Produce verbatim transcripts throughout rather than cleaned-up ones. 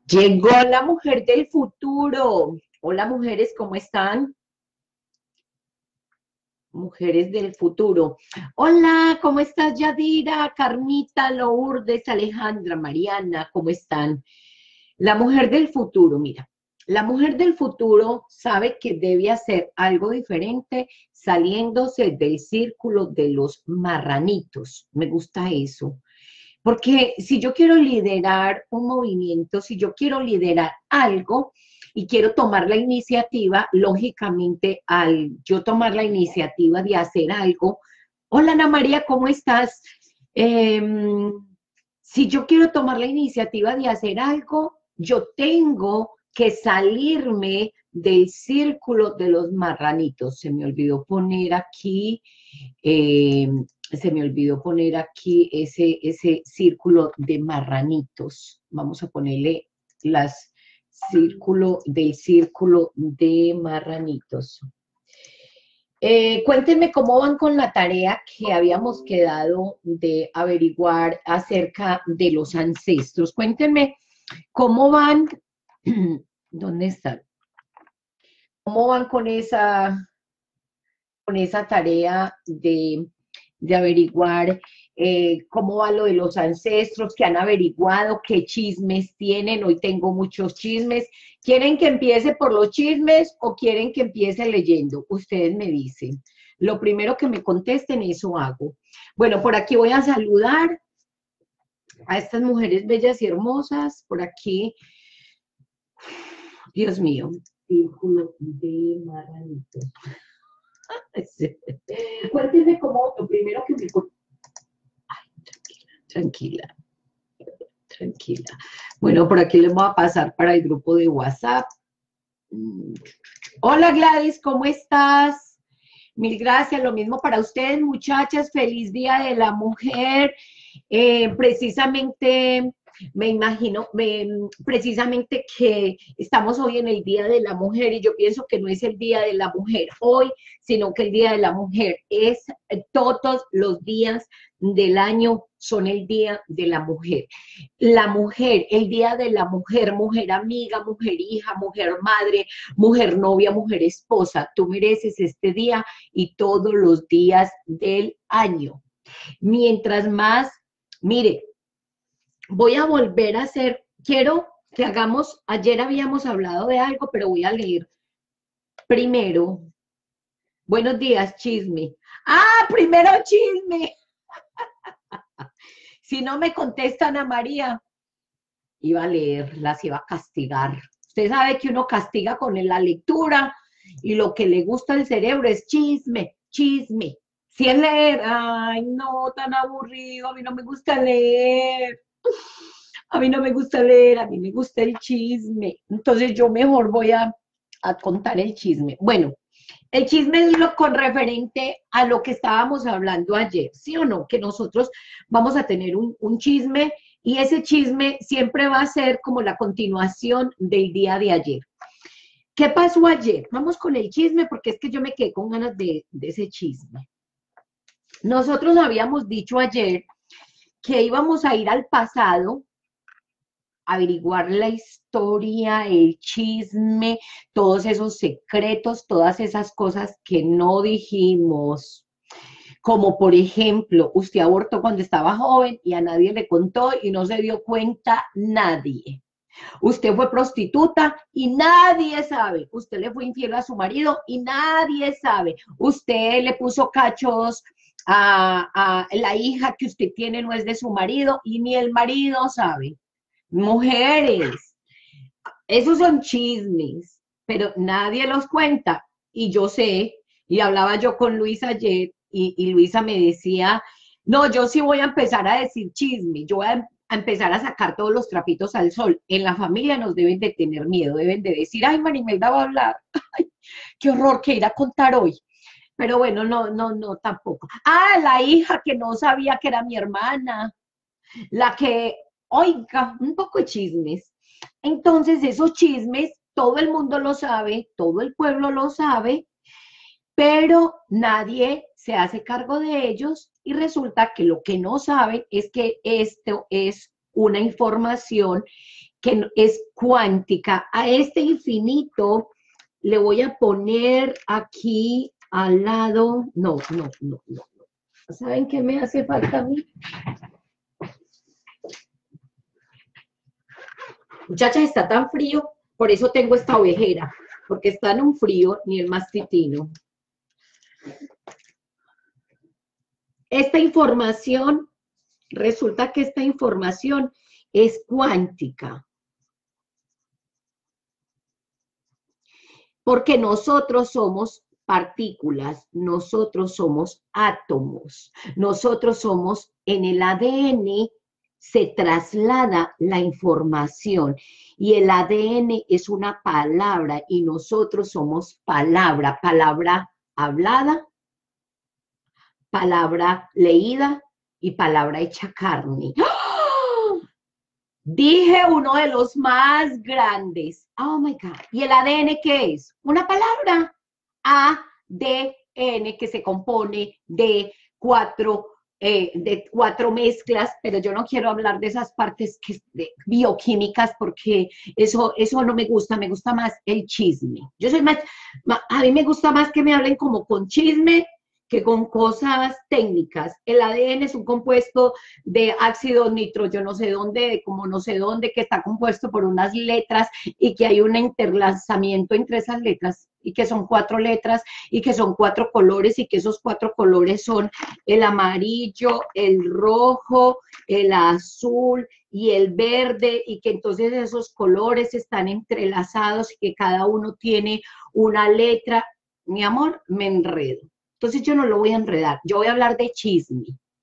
Llegó la mujer del futuro. Hola, mujeres, ¿cómo están? Mujeres del futuro. Hola, ¿cómo estás, Yadira, Carmita, Lourdes, Alejandra, Mariana? ¿Cómo están? La mujer del futuro, mira, la mujer del futuro sabe que debe hacer algo diferente saliéndose del círculo de los marranitos. Me gusta eso. Porque si yo quiero liderar un movimiento, si yo quiero liderar algo y quiero tomar la iniciativa, lógicamente al yo tomar la iniciativa de hacer algo, hola Ana María, ¿cómo estás? Eh, si yo quiero tomar la iniciativa de hacer algo, yo tengo que salirme del círculo de los marranitos. Se me olvidó poner aquí eh, se me olvidó poner aquí ese, ese círculo de marranitos. Vamos a ponerle las círculo del círculo de marranitos. Eh, cuéntenme cómo van con la tarea que habíamos quedado de averiguar acerca de los ancestros. Cuéntenme cómo van, ¿dónde están? ¿Cómo van con esa, con esa tarea de, de averiguar eh, cómo va lo de los ancestros, que han averiguado, qué chismes tienen? Hoy tengo muchos chismes. ¿Quieren que empiece por los chismes o quieren que empiece leyendo? Ustedes me dicen. Lo primero que me contesten, eso hago. Bueno, por aquí voy a saludar a estas mujeres bellas y hermosas. Por aquí, Dios mío, círculo de marranitos. Cuéntenme cómo, lo primero que me... Ay, tranquila, tranquila, tranquila. Bueno, por aquí les voy a pasar para el grupo de WhatsApp. Hola Gladys, ¿cómo estás? Mil gracias, lo mismo para ustedes, muchachas. Feliz Día de la Mujer. Eh, precisamente, me imagino, me, precisamente que estamos hoy en el Día de la Mujer y yo pienso que no es el Día de la Mujer hoy, sino que el Día de la Mujer es eh, todos los días del año son el Día de la Mujer. La mujer, el Día de la Mujer, mujer amiga, mujer hija, mujer madre, mujer novia, mujer esposa. Tú mereces este día y todos los días del año. Mientras más, mire, voy a volver a hacer, quiero que hagamos, ayer habíamos hablado de algo, pero voy a leer primero. Buenos días, chisme. Ah, primero chisme. Si no me contestan a María, iba a leer, las iba a castigar. Usted sabe que uno castiga con la lectura y lo que le gusta al cerebro es chisme, chisme. Si es leer, ay, no, tan aburrido, a mí no me gusta leer. A mí no me gusta leer, a mí me gusta el chisme. Entonces yo mejor voy a, a contar el chisme. Bueno, el chisme es lo con referente a lo que estábamos hablando ayer, ¿sí o no? Que nosotros vamos a tener un, un chisme y ese chisme siempre va a ser como la continuación del día de ayer. ¿Qué pasó ayer? Vamos con el chisme porque es que yo me quedé con ganas de, de ese chisme. Nosotros habíamos dicho ayer que íbamos a ir al pasado, averiguar la historia, el chisme, todos esos secretos, todas esas cosas que no dijimos. Como por ejemplo, usted abortó cuando estaba joven y a nadie le contó y no se dio cuenta nadie. Usted fue prostituta y nadie sabe. Usted le fue infiel a su marido y nadie sabe. Usted le puso cachos a, a la hija que usted tiene, no es de su marido y ni el marido sabe. Mujeres, esos son chismes, pero nadie los cuenta. Y yo sé, y hablaba yo con Luisa ayer, y, y Luisa me decía, no, yo sí voy a empezar a decir chisme, yo voy a, a empezar a sacar todos los trapitos al sol. En la familia nos deben de tener miedo, deben de decir, ay, Marimelda va a hablar, ay, qué horror que ir a contar hoy. Pero bueno, no, no, no, tampoco. Ah, la hija que no sabía que era mi hermana, la que, oiga, un poco de chismes. Entonces, esos chismes, todo el mundo lo sabe, todo el pueblo lo sabe, pero nadie se hace cargo de ellos y resulta que lo que no saben es que esto es una información que es cuántica. A este infinito le voy a poner aquí al lado, no, no, no, no. ¿Saben qué me hace falta a mí? Muchachas, está tan frío, por eso tengo esta ovejera, porque está en un frío ni el más titino. Esta información, resulta que esta información es cuántica. Porque nosotros somos partículas, nosotros somos átomos, nosotros somos, en el A D N se traslada la información y el A D N es una palabra y nosotros somos palabra, palabra hablada, palabra leída y palabra hecha carne. ¡Oh! Dije uno de los más grandes. Oh my God. ¿Y el A D N qué es? Una palabra. A D N, que se compone de cuatro, eh, de cuatro mezclas, pero yo no quiero hablar de esas partes que, de, bioquímicas porque eso, eso no me gusta, me gusta más el chisme. Yo soy más, a mí me gusta más que me hablen como con chisme que con cosas técnicas. El A D N es un compuesto de ácido nitro, yo no sé dónde, de como no sé dónde, que está compuesto por unas letras y que hay un interlazamiento entre esas letras y que son cuatro letras y que son cuatro colores y que esos cuatro colores son el amarillo, el rojo, el azul y el verde y que entonces esos colores están entrelazados y que cada uno tiene una letra. Mi amor, me enredo. Entonces yo no lo voy a enredar, yo voy a hablar de chisme.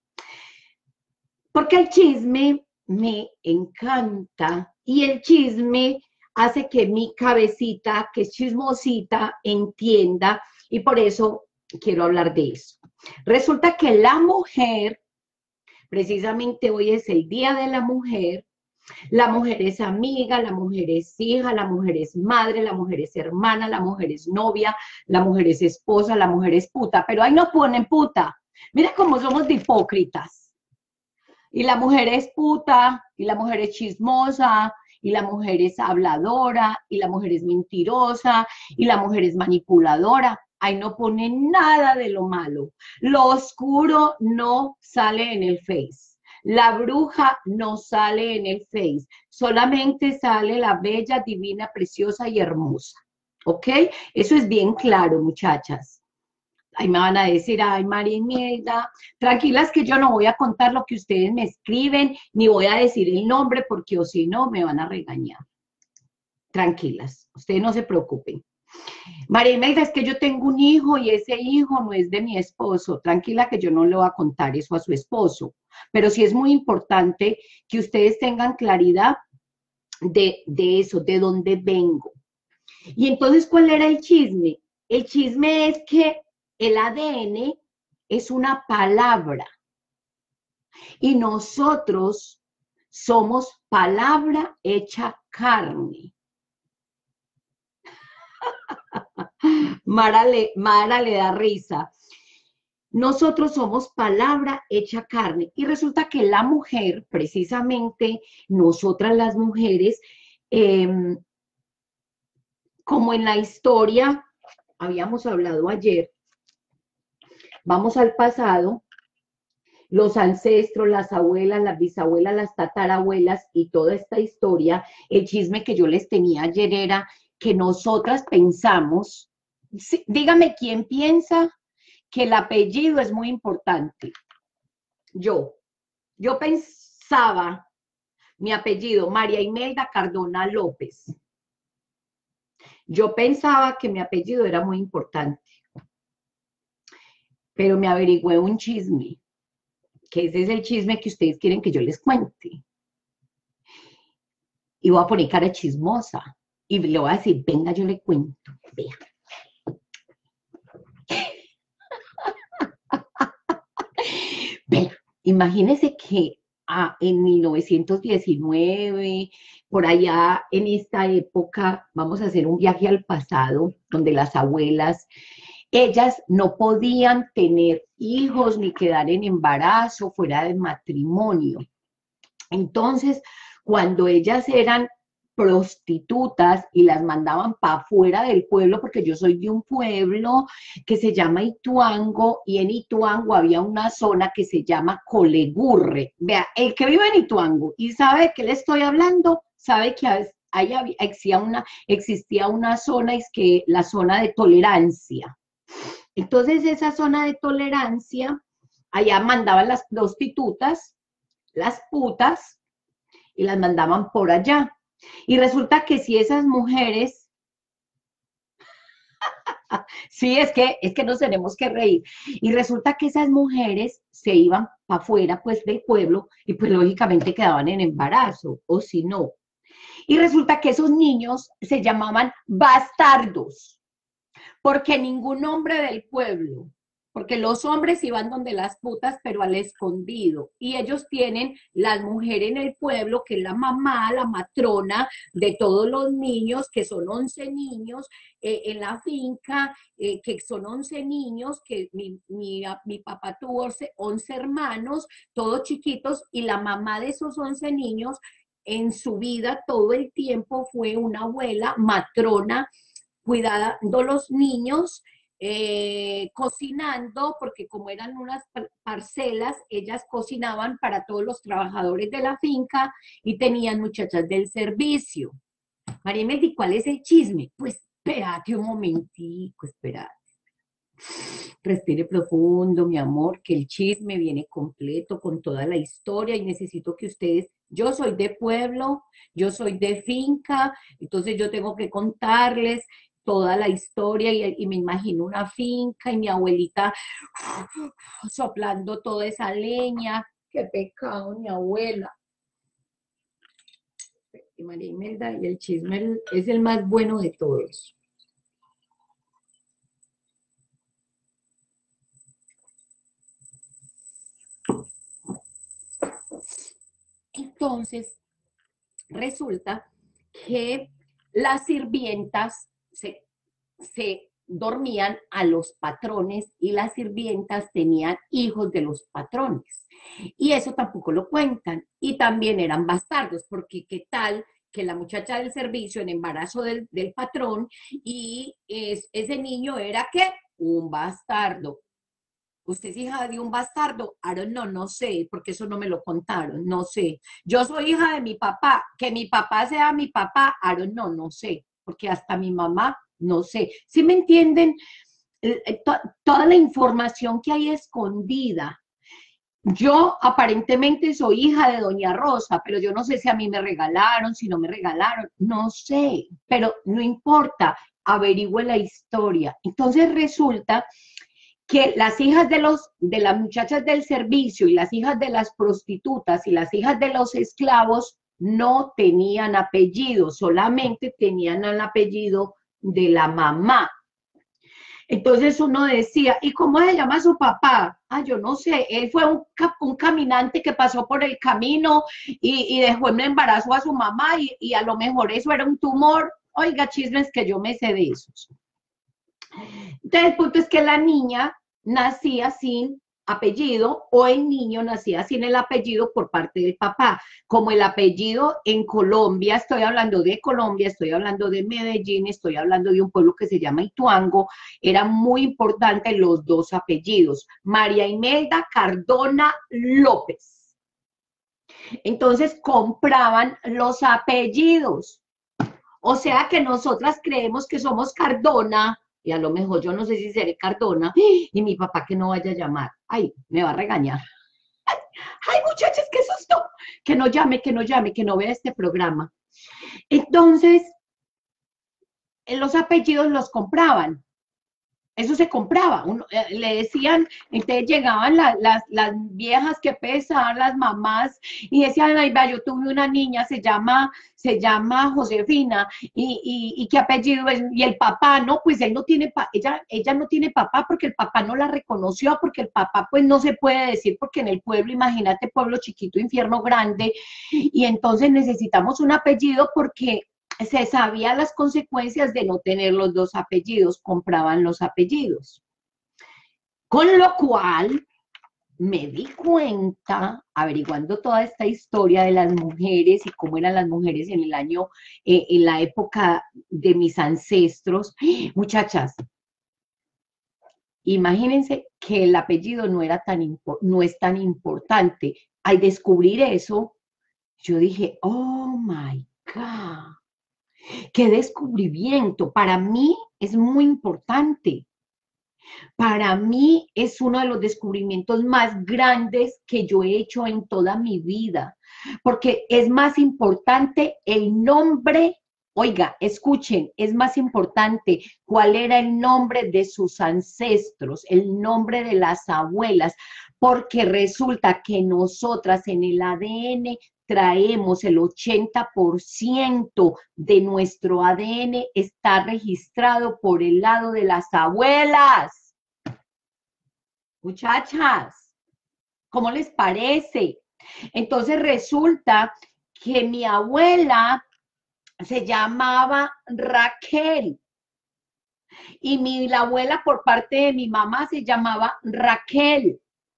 Porque el chisme me encanta y el chisme hace que mi cabecita, que es chismosita, entienda y por eso quiero hablar de eso. Resulta que la mujer, precisamente hoy es el Día de la Mujer, la mujer es amiga, la mujer es hija, la mujer es madre, la mujer es hermana, la mujer es novia, la mujer es esposa, la mujer es puta, pero ahí no ponen puta. Mira cómo somos de hipócritas. Y la mujer es puta, y la mujer es chismosa, y la mujer es habladora, y la mujer es mentirosa, y la mujer es manipuladora. Ahí no ponen nada de lo malo. Lo oscuro no sale en el Face. La bruja no sale en el Face, solamente sale la bella, divina, preciosa y hermosa, ¿ok? Eso es bien claro, muchachas. Ahí me van a decir, ay, María Imelda, tranquilas que yo no voy a contar lo que ustedes me escriben, ni voy a decir el nombre, porque o si no, me van a regañar. Tranquilas, ustedes no se preocupen. María Imelda, es que yo tengo un hijo y ese hijo no es de mi esposo. Tranquila que yo no le voy a contar eso a su esposo. Pero sí es muy importante que ustedes tengan claridad de, de eso, de dónde vengo. Y entonces, ¿cuál era el chisme? El chisme es que el A D N es una palabra y nosotros somos palabra hecha carne. Mara le, Mara le da risa. Nosotros somos palabra hecha carne y resulta que la mujer, precisamente nosotras las mujeres, eh, como en la historia, habíamos hablado ayer, vamos al pasado, los ancestros, las abuelas, las bisabuelas, las tatarabuelas y toda esta historia, el chisme que yo les tenía ayer era que nosotras pensamos, sí, dígame quién piensa que el apellido es muy importante. Yo, yo pensaba, mi apellido, María Imelda Cardona López. Yo pensaba que mi apellido era muy importante, pero me averigüé un chisme, que ese es el chisme que ustedes quieren que yo les cuente. Y voy a poner cara chismosa, y le voy a decir, venga, yo le cuento, vea. Vea, imagínense que ah, en mil novecientos diecinueve, por allá en esta época, vamos a hacer un viaje al pasado, donde las abuelas, ellas no podían tener hijos ni quedar en embarazo fuera del matrimonio. Entonces, cuando ellas eran prostitutas y las mandaban para afuera del pueblo, porque yo soy de un pueblo que se llama Ituango, y en Ituango había una zona que se llama Colegurre. Vea, el que vive en Ituango y sabe de qué le estoy hablando, sabe que ahí había, existía, una, existía una zona, es que la zona de tolerancia. Entonces esa zona de tolerancia, allá mandaban las prostitutas, las putas, y las mandaban por allá. Y resulta que si esas mujeres, sí, es que, es que nos tenemos que reír, y resulta que esas mujeres se iban para afuera, pues, del pueblo, y pues lógicamente quedaban en embarazo, o si no. Y resulta que esos niños se llamaban bastardos, porque ningún hombre del pueblo, porque los hombres iban donde las putas, pero al escondido, y ellos tienen las mujeres en el pueblo, que es la mamá, la matrona de todos los niños, que son once niños eh, en la finca, eh, que son once niños, que mi, mi, mi papá tuvo once hermanos, todos chiquitos, y la mamá de esos once niños, en su vida, todo el tiempo fue una abuela, matrona, cuidando los niños, eh, cocinando, porque como eran unas parcelas, ellas cocinaban para todos los trabajadores de la finca y tenían muchachas del servicio. María Imelda, ¿cuál es el chisme? Pues espérate un momentico, espérate. Respire profundo, mi amor, que el chisme viene completo con toda la historia y necesito que ustedes, yo soy de pueblo, yo soy de finca, entonces yo tengo que contarles toda la historia y, y me imagino una finca y mi abuelita soplando toda esa leña. Qué pecado, mi abuela. Y María Imelda, y el chisme es el más bueno de todos. Entonces, resulta que las sirvientas se, se dormían a los patrones y las sirvientas tenían hijos de los patrones. Y eso tampoco lo cuentan. Y también eran bastardos, porque qué tal que la muchacha del servicio en embarazo del, del patrón y es, ese niño era ¿qué? Un bastardo. ¿Usted es hija de un bastardo? Ahora no, no sé, porque eso no me lo contaron, no sé. Yo soy hija de mi papá, que mi papá sea mi papá, ahora no, no sé, porque hasta mi mamá, no sé. ¿Sí me entienden? Toda la información que hay escondida. Yo aparentemente soy hija de Doña Rosa, pero yo no sé si a mí me regalaron, si no me regalaron, no sé, pero no importa, averigüe la historia. Entonces resulta que las hijas de, los, de las muchachas del servicio y las hijas de las prostitutas y las hijas de los esclavos no tenían apellido, solamente tenían el apellido de la mamá. Entonces uno decía, ¿y cómo se llama su papá? Ah, yo no sé, él fue un, un caminante que pasó por el camino y, y dejó en embarazo a su mamá y, y a lo mejor eso era un tumor. Oiga, chismes que yo me sé de esos. Entonces el punto es que la niña nacía sin apellido o el niño nacía sin el apellido por parte del papá. Como el apellido en Colombia, estoy hablando de Colombia, estoy hablando de Medellín, estoy hablando de un pueblo que se llama Ituango, era muy importante los dos apellidos, María Imelda Cardona López. Entonces compraban los apellidos. O sea que nosotras creemos que somos Cardona, y a lo mejor yo no sé si seré Cardona, y mi papá que no vaya a llamar, ay, me va a regañar. Ay, ay muchachos, qué susto, que no llame, que no llame, que no vea este programa. Entonces, los apellidos los compraban. Eso se compraba, uno, eh, le decían, entonces llegaban la, las, las viejas que pesaban, las mamás, y decían, ay, vea, yo tuve una niña, se llama, se llama Josefina, y, y, y qué apellido es, y el papá, no, pues él no tiene, pa ella, ella no tiene papá, porque el papá no la reconoció, porque el papá, pues no se puede decir, porque en el pueblo, imagínate, pueblo chiquito, infierno grande, y entonces necesitamos un apellido porque se sabía las consecuencias de no tener los dos apellidos, compraban los apellidos. Con lo cual, me di cuenta, averiguando toda esta historia de las mujeres y cómo eran las mujeres en el año, eh, en la época de mis ancestros, muchachas, imagínense que el apellido no era tan, no es tan importante. Al descubrir eso, yo dije, oh my God, qué descubrimiento. Para mí es muy importante. Para mí es uno de los descubrimientos más grandes que yo he hecho en toda mi vida, porque es más importante el nombre. Oiga, escuchen, es más importante cuál era el nombre de sus ancestros, el nombre de las abuelas, porque resulta que nosotras en el A D N traemos el ochenta por ciento de nuestro A D N está registrado por el lado de las abuelas. Muchachas, ¿cómo les parece? Entonces resulta que mi abuela se llamaba Raquel y mi la abuela por parte de mi mamá se llamaba Raquel.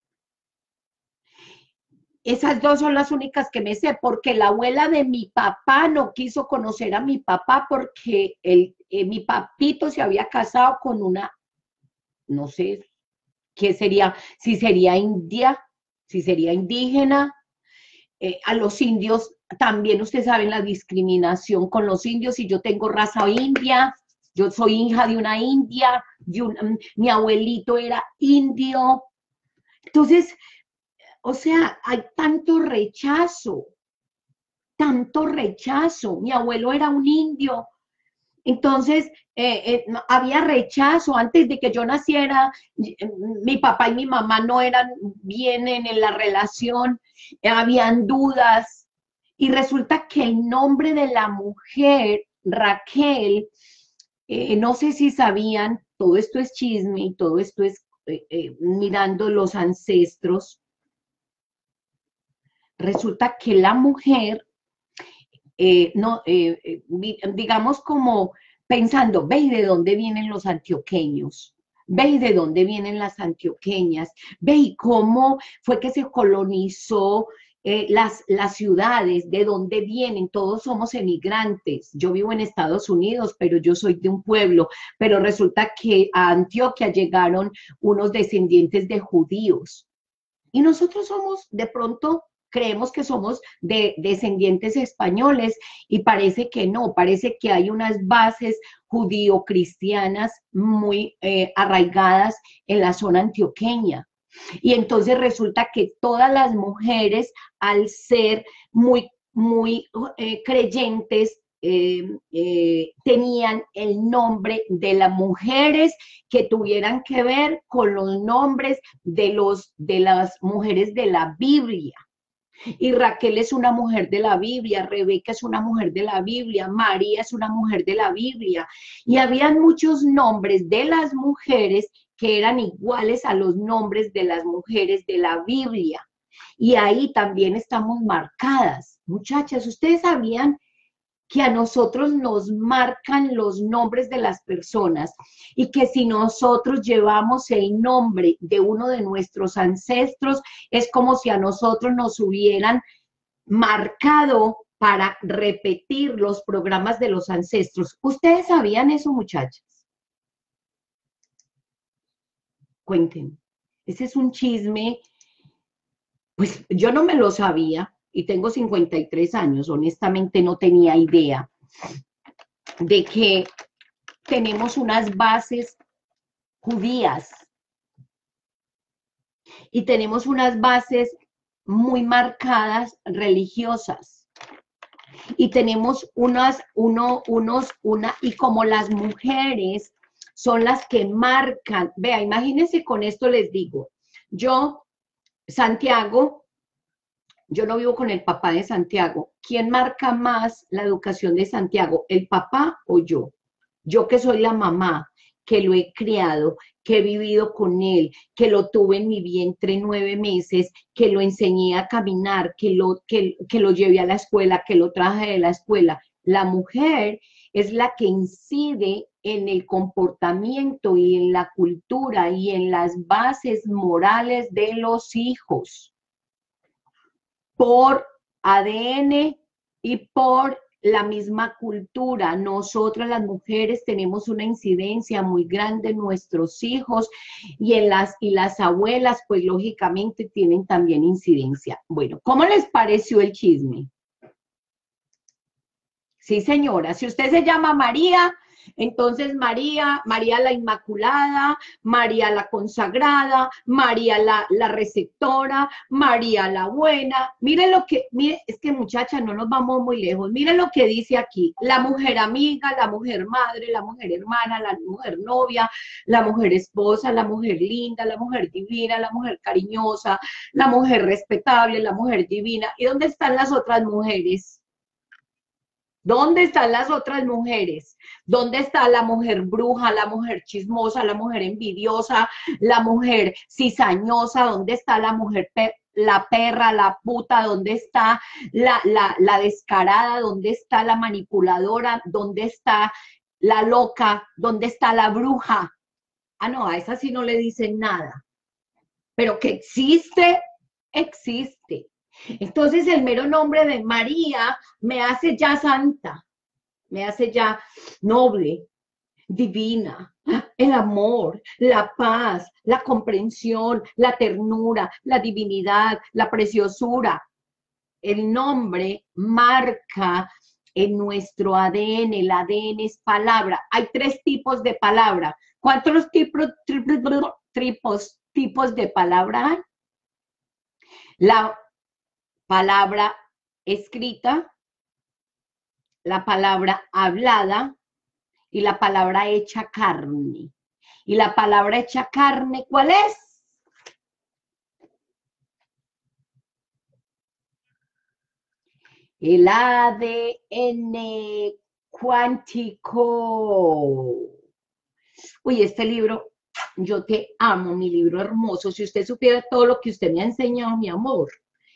Esas dos son las únicas que me sé, porque la abuela de mi papá no quiso conocer a mi papá porque el, eh, mi papito se había casado con una, no sé qué sería, si sería india, si sería indígena. Eh, a los indios, también ustedes saben la discriminación con los indios, si yo tengo raza india, yo soy hija de una india, de un, mi abuelito era indio. Entonces, o sea, hay tanto rechazo, tanto rechazo. Mi abuelo era un indio, entonces eh, eh, había rechazo. Antes de que yo naciera, mi papá y mi mamá no eran bien en la relación, eh, habían dudas. Y resulta que el nombre de la mujer, Raquel, eh, no sé si sabían, todo esto es chisme y todo esto es eh, eh, mirando los ancestros. Resulta que la mujer, eh, no, eh, eh, digamos como pensando, ve de dónde vienen los antioqueños, ve de dónde vienen las antioqueñas, ve cómo fue que se colonizó eh, las, las ciudades, de dónde vienen, todos somos emigrantes. Yo vivo en Estados Unidos, pero yo soy de un pueblo, pero resulta que a Antioquia llegaron unos descendientes de judíos. Y nosotros somos de pronto creemos que somos de descendientes españoles y parece que no, parece que hay unas bases judío-cristianas muy eh, arraigadas en la zona antioqueña. Y entonces resulta que todas las mujeres, al ser muy, muy eh, creyentes, eh, eh, tenían el nombre de las mujeres que tuvieran que ver con los nombres de, los, de las mujeres de la Biblia. Y Raquel es una mujer de la Biblia, Rebeca es una mujer de la Biblia, María es una mujer de la Biblia. Y habían muchos nombres de las mujeres que eran iguales a los nombres de las mujeres de la Biblia. Y ahí también estamos marcadas. Muchachas, ¿ustedes sabían que a nosotros nos marcan los nombres de las personas y que si nosotros llevamos el nombre de uno de nuestros ancestros, es como si a nosotros nos hubieran marcado para repetir los programas de los ancestros? ¿Ustedes sabían eso, muchachas? Cuenten. Ese es un chisme, pues yo no me lo sabía. Y tengo cincuenta y tres años, honestamente no tenía idea de que tenemos unas bases judías y tenemos unas bases muy marcadas religiosas y tenemos unas, uno, unos, una, y como las mujeres son las que marcan, vea, imagínense con esto les digo, yo, Santiago, yo no vivo con el papá de Santiago. ¿Quién marca más la educación de Santiago, el papá o yo? Yo que soy la mamá, que lo he criado, que he vivido con él, que lo tuve en mi vientre nueve meses, que lo enseñé a caminar, que lo, que, que lo llevé a la escuela, que lo traje de la escuela. La mujer es la que incide en el comportamiento y en la cultura y en las bases morales de los hijos por A D N y por la misma cultura. Nosotras las mujeres tenemos una incidencia muy grande en nuestros hijos y en las y las abuelas pues lógicamente tienen también incidencia. Bueno, ¿cómo les pareció el chisme? Sí, señora, si usted se llama María, entonces María, María la Inmaculada, María la Consagrada, María la, la Receptora, María la Buena. Miren lo que, mire, es que muchacha, no nos vamos muy lejos. Miren lo que dice aquí, la mujer amiga, la mujer madre, la mujer hermana, la mujer novia, la mujer esposa, la mujer linda, la mujer divina, la mujer cariñosa, la mujer respetable, la mujer divina. ¿Y dónde están las otras mujeres? ¿Dónde están las otras mujeres? ¿Dónde está la mujer bruja, la mujer chismosa, la mujer envidiosa, la mujer cizañosa? ¿Dónde está la mujer, pe la perra, la puta? ¿Dónde está la, la, la descarada? ¿Dónde está la manipuladora? ¿Dónde está la loca? ¿Dónde está la bruja? Ah, no, a esa sí no le dicen nada. Pero que existe, existe. Entonces el mero nombre de María me hace ya santa, me hace ya noble, divina, el amor, la paz, la comprensión, la ternura, la divinidad, la preciosura. El nombre marca en nuestro A D N, el A D N es palabra. Hay tres tipos de palabra. ¿Cuántos tipos, tipos, tipos de palabra hay? La palabra escrita, la palabra hablada y la palabra hecha carne. ¿Y la palabra hecha carne cuál es? El A D N cuántico. Uy, este libro, yo te amo, mi libro hermoso. Si usted supiera todo lo que usted me ha enseñado, mi amor.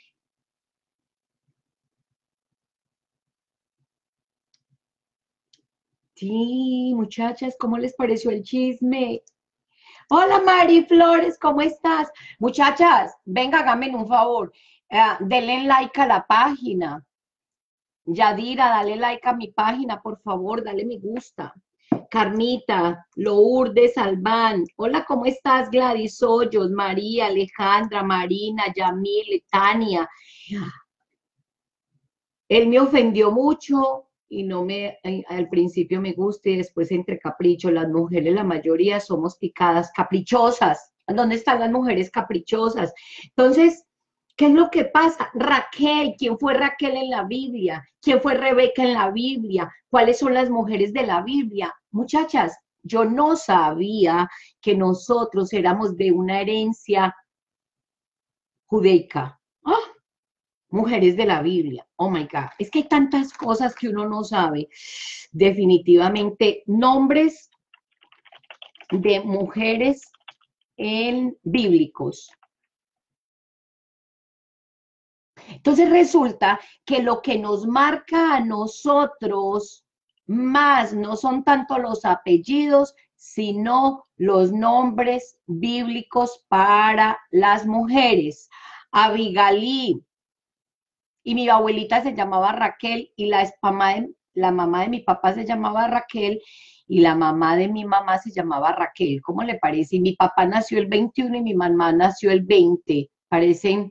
Sí, muchachas, ¿cómo les pareció el chisme? Hola Mari Flores, ¿cómo estás? Muchachas, venga, háganme un favor. Uh, denle like a la página. Yadira, dale like a mi página, por favor, dale me gusta. Carmita, Lourdes Albán. Hola, ¿cómo estás? Gladys Hoyos, María, Alejandra, Marina, Yamil, Tania. Él me ofendió mucho y no me, al principio me gusta y después entre capricho. Las mujeres, la mayoría somos picadas, caprichosas. ¿Dónde están las mujeres caprichosas? Entonces, ¿qué es lo que pasa? Raquel, ¿quién fue Raquel en la Biblia? ¿Quién fue Rebeca en la Biblia? ¿Cuáles son las mujeres de la Biblia? Muchachas, yo no sabía que nosotros éramos de una herencia judaica. ¡Ah! Mujeres de la Biblia. Oh my God. Es que hay tantas cosas que uno no sabe. Definitivamente, nombres de mujeres en bíblicos. Entonces resulta que lo que nos marca a nosotros más no son tanto los apellidos, sino los nombres bíblicos para las mujeres. Abigail, y mi abuelita se llamaba Raquel, y la, mamá de, la mamá de mi papá se llamaba Raquel, y la mamá de mi mamá se llamaba Raquel. ¿Cómo le parece? Y mi papá nació el veintiuno y mi mamá nació el veinte. Parecen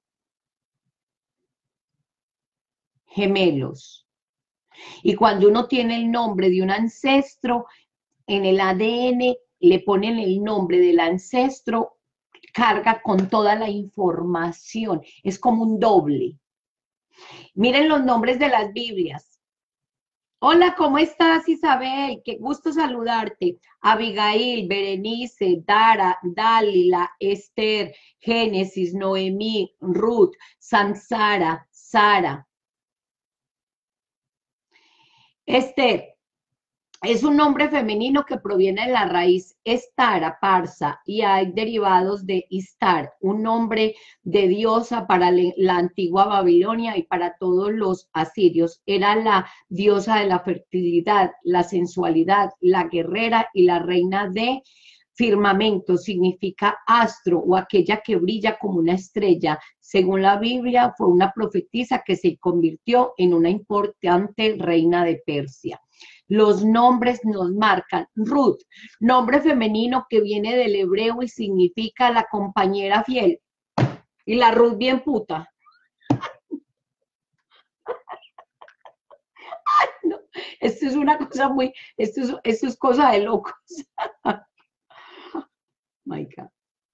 gemelos. Y cuando uno tiene el nombre de un ancestro, en el A D N le ponen el nombre del ancestro, carga con toda la información. Es como un doble. Miren los nombres de las Biblias. Hola, ¿cómo estás, Isabel? Qué gusto saludarte. Abigail, Berenice, Dara, Dalila, Esther, Génesis, Noemí, Ruth, Sansara, Sara. Esther, Es un nombre femenino que proviene de la raíz estara, parsa, y hay derivados de Istar, un nombre de diosa para la antigua Babilonia y para todos los asirios. Era la diosa de la fertilidad, la sensualidad, la guerrera y la reina de firmamento. Significa astro o aquella que brilla como una estrella. Según la Biblia, fue una profetisa que se convirtió en una importante reina de Persia. Los nombres nos marcan. Ruth, nombre femenino que viene del hebreo y significa la compañera fiel. Y la Ruth bien puta. Ay, no. Esto es una cosa muy, esto es, esto es cosa de locos. My God.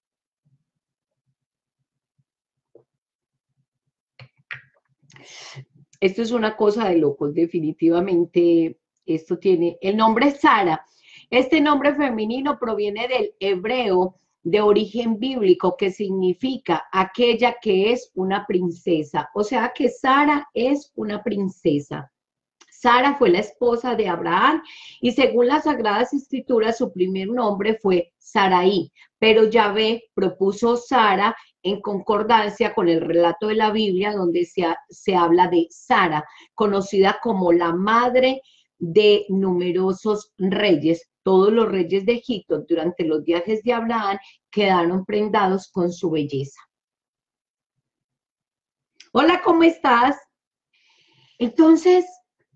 Esto es una cosa de locos, definitivamente. Esto tiene, el nombre es Sara. Este nombre femenino proviene del hebreo de origen bíblico que significa aquella que es una princesa. O sea que Sara es una princesa. Sara fue la esposa de Abraham y según las Sagradas Escrituras su primer nombre fue Sarai, pero Yahvé propuso Sara en concordancia con el relato de la Biblia donde se, se habla de Sara, conocida como la madre de numerosos reyes. Todos los reyes de Egipto durante los viajes de Abraham quedaron prendados con su belleza. Hola, ¿cómo estás? Entonces,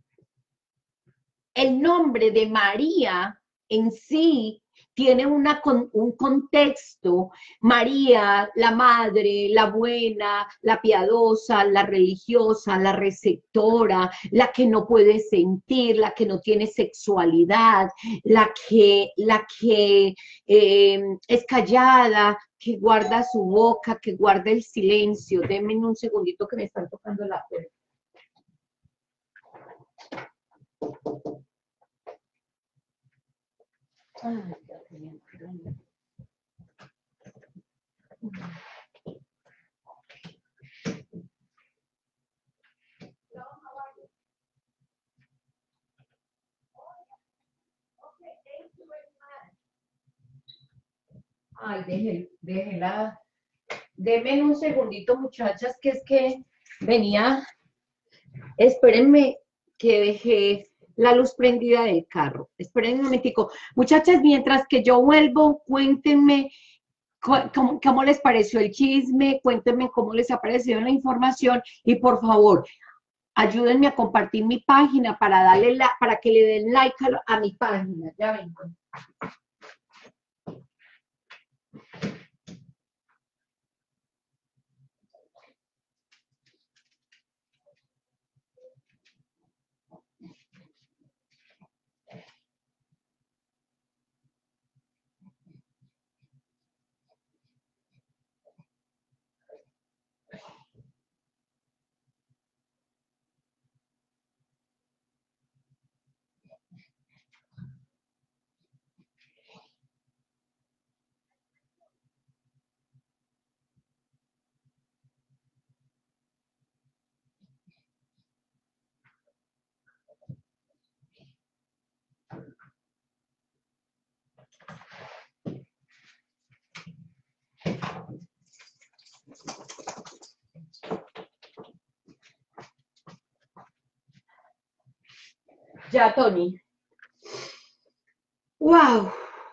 el nombre de María en sí tiene una, un contexto. María, la madre, la buena, la piadosa, la religiosa, la receptora, la que no puede sentir, la que no tiene sexualidad, la que, la que eh, es callada, que guarda su boca, que guarda el silencio. Denme un segundito que me están tocando la puerta. Ay, Ay, deje, déjela. Denme un segundito, muchachas, que es que venía. Espérenme que dejé la luz prendida del carro. Esperen un momentico. Muchachas, mientras que yo vuelvo, cuéntenme cómo, cómo les pareció el chisme, cuéntenme cómo les ha parecido la información y por favor, ayúdenme a compartir mi página para darle la, para que le den like a, a mi página. Ya vengo. Ya, Tony. Wow.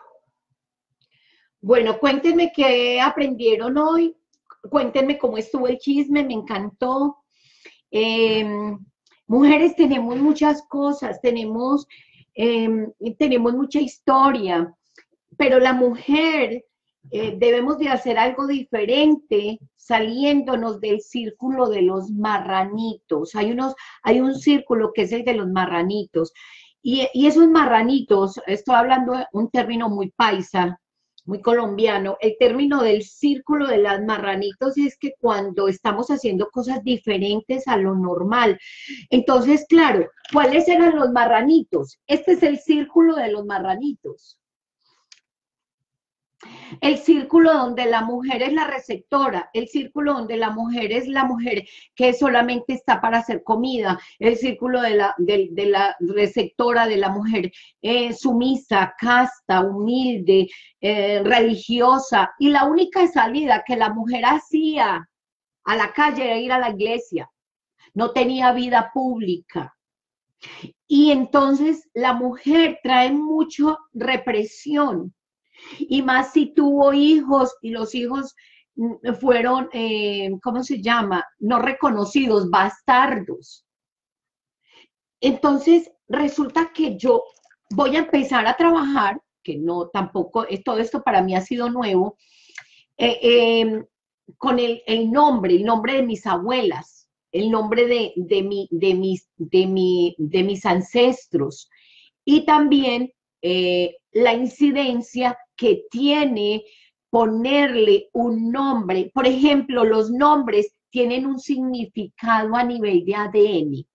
Bueno, cuéntenme qué aprendieron hoy. Cuéntenme cómo estuvo el chisme, me encantó. Eh, mujeres, tenemos muchas cosas, tenemos, eh, tenemos mucha historia, pero la mujer eh, debemos de hacer algo diferente saliéndonos del círculo de los marranitos. Hay, unos, hay un círculo que es el de los marranitos. Y, y esos marranitos, estoy hablando de un término muy paisa, muy colombiano, el término del círculo de las marranitos es que cuando estamos haciendo cosas diferentes a lo normal. Entonces, claro, ¿cuáles eran los marranitos? Este es el círculo de los marranitos. El círculo donde la mujer es la receptora, el círculo donde la mujer es la mujer que solamente está para hacer comida, el círculo de la, de, de la receptora de la mujer eh, sumisa, casta, humilde, eh, religiosa, y la única salida que la mujer hacía a la calle era ir a la iglesia, no tenía vida pública. Y entonces la mujer trae mucha represión, y más si tuvo hijos y los hijos fueron, eh, ¿cómo se llama? No reconocidos, bastardos. Entonces resulta que yo voy a empezar a trabajar, que no tampoco, todo esto para mí ha sido nuevo, eh, eh, con el, el nombre, el nombre de mis abuelas, el nombre de, de, mi, de, mis, de, mi, de mis ancestros, y también eh, la incidencia que tiene ponerle un nombre. Por ejemplo, los nombres tienen un significado a nivel de A D N.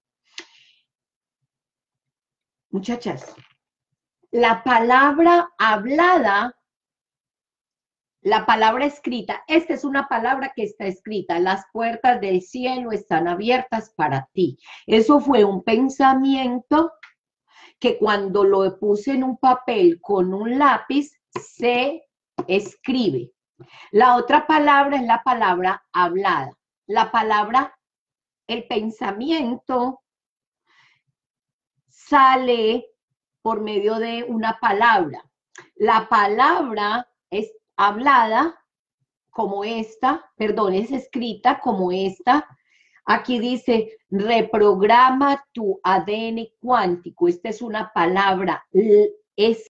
Muchachas, la palabra hablada, la palabra escrita, esta es una palabra que está escrita, las puertas del cielo están abiertas para ti. Eso fue un pensamiento que cuando lo puse en un papel con un lápiz, se escribe. La otra palabra es la palabra hablada. La palabra, el pensamiento, sale por medio de una palabra. La palabra es hablada como esta, perdón, es escrita como esta. Aquí dice, reprograma tu A D N cuántico. Esta es una palabra, es.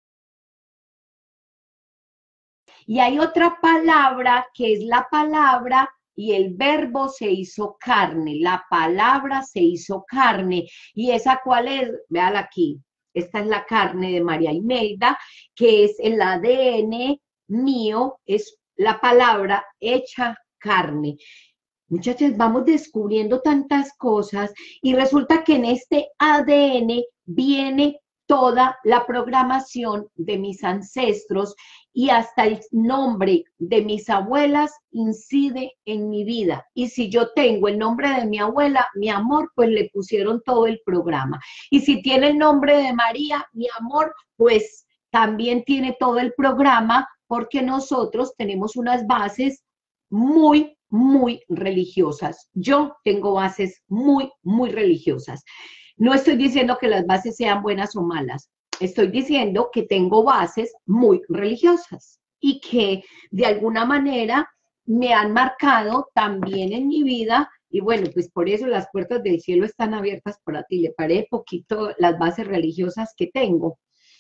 Y hay otra palabra que es la palabra y el verbo se hizo carne. La palabra se hizo carne. ¿Y esa cuál es? Véala aquí. Esta es la carne de María Imelda, que es el A D N mío, es la palabra hecha carne. Muchachos, vamos descubriendo tantas cosas y resulta que en este A D N viene toda la programación de mis ancestros y hasta el nombre de mis abuelas incide en mi vida. Y si yo tengo el nombre de mi abuela, mi amor, pues le pusieron todo el programa. Y si tiene el nombre de María, mi amor, pues también tiene todo el programa porque nosotros tenemos unas bases muy muy religiosas. Yo tengo bases muy, muy religiosas. No estoy diciendo que las bases sean buenas o malas. Estoy diciendo que tengo bases muy religiosas y que de alguna manera me han marcado también en mi vida. Y bueno, pues por eso las puertas del cielo están abiertas para ti. Le paré poquito las bases religiosas que tengo.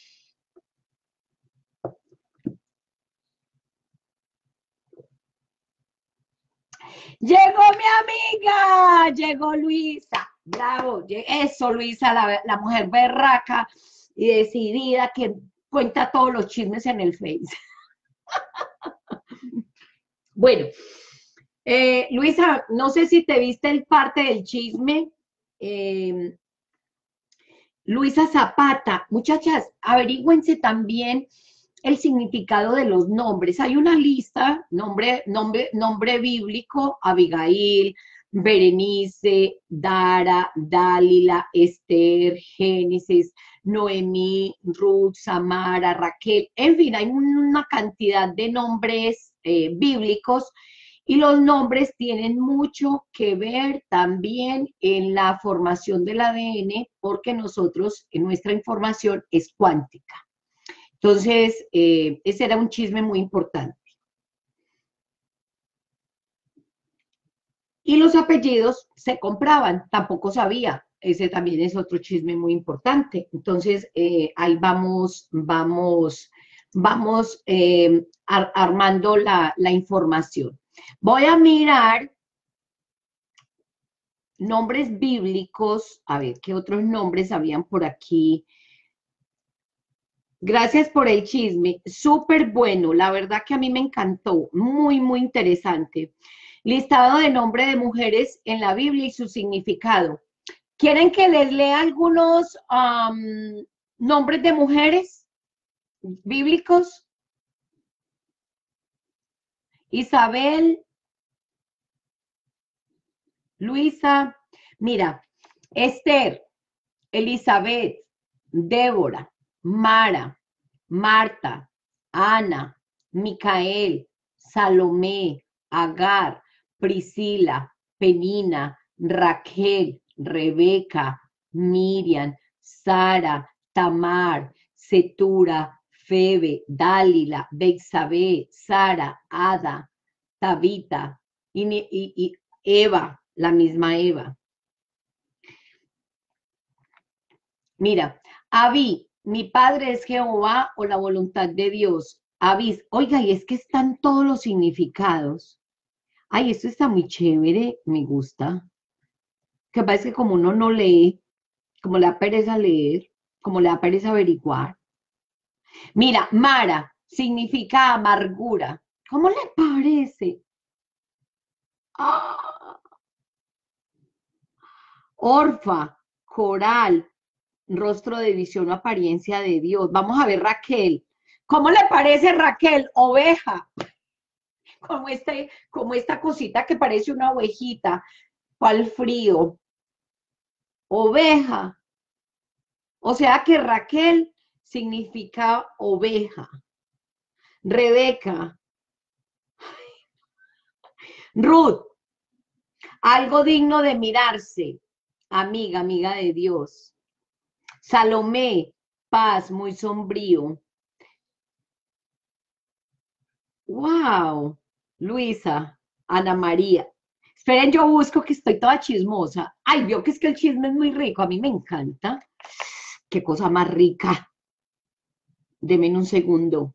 Llegó mi amiga, llegó Luisa, bravo, eso Luisa, la, la mujer berraca y decidida que cuenta todos los chismes en el Face. Bueno, eh, Luisa, no sé si te viste el parte del chisme. Eh, Luisa Zapata, muchachas, averigüense también el significado de los nombres. Hay una lista, nombre, nombre, nombre bíblico, Abigail, Berenice, Dara, Dálila, Esther, Génesis, Noemí, Ruth, Samara, Raquel, en fin, hay una cantidad de nombres eh, bíblicos y los nombres tienen mucho que ver también en la formación del A D N porque nosotros, en nuestra información es cuántica. Entonces, eh, ese era un chisme muy importante. Y los apellidos se compraban, tampoco sabía. Ese también es otro chisme muy importante. Entonces, eh, ahí vamos, vamos, vamos eh, ar armando la, la información. Voy a mirar nombres bíblicos, a ver qué otros nombres habían por aquí. Gracias por el chisme, súper bueno, la verdad que a mí me encantó, muy, muy interesante. Listado de nombre de mujeres en la Biblia y su significado. ¿Quieren que les lea algunos um, nombres de mujeres bíblicos? Isabel, Luisa, mira, Esther, Elizabeth, Débora, Mara, Marta, Ana, Micael, Salomé, Agar, Priscila, Penina, Raquel, Rebeca, Miriam, Sara, Tamar, Setura, Febe, Dálila, Bexabé, Sara, Ada, Tabita y, y, y Eva, la misma Eva. Mira, Abí, mi padre es Jehová o la voluntad de Dios. Abís, oiga, y es que están todos los significados. Ay, esto está muy chévere, me gusta. Que parece que como uno no lee, como le da pereza leer, como le da pereza averiguar. Mira, Mara significa amargura. ¿Cómo le parece? ¡Ah! Orfa, coral, rostro de visión o apariencia de Dios. Vamos a ver Raquel. ¿Cómo le parece Raquel? Oveja. Como, este, como esta cosita que parece una ovejita. ¿Cuál frío? Oveja. O sea que Raquel significa oveja. Rebeca. Ruth. Algo digno de mirarse. Amiga, amiga de Dios. Salomé. Paz, muy sombrío. Wow. Luisa. Ana María. Esperen, yo busco que estoy toda chismosa. Ay, vio que es que el chisme es muy rico. A mí me encanta. Qué cosa más rica. Deme un segundo.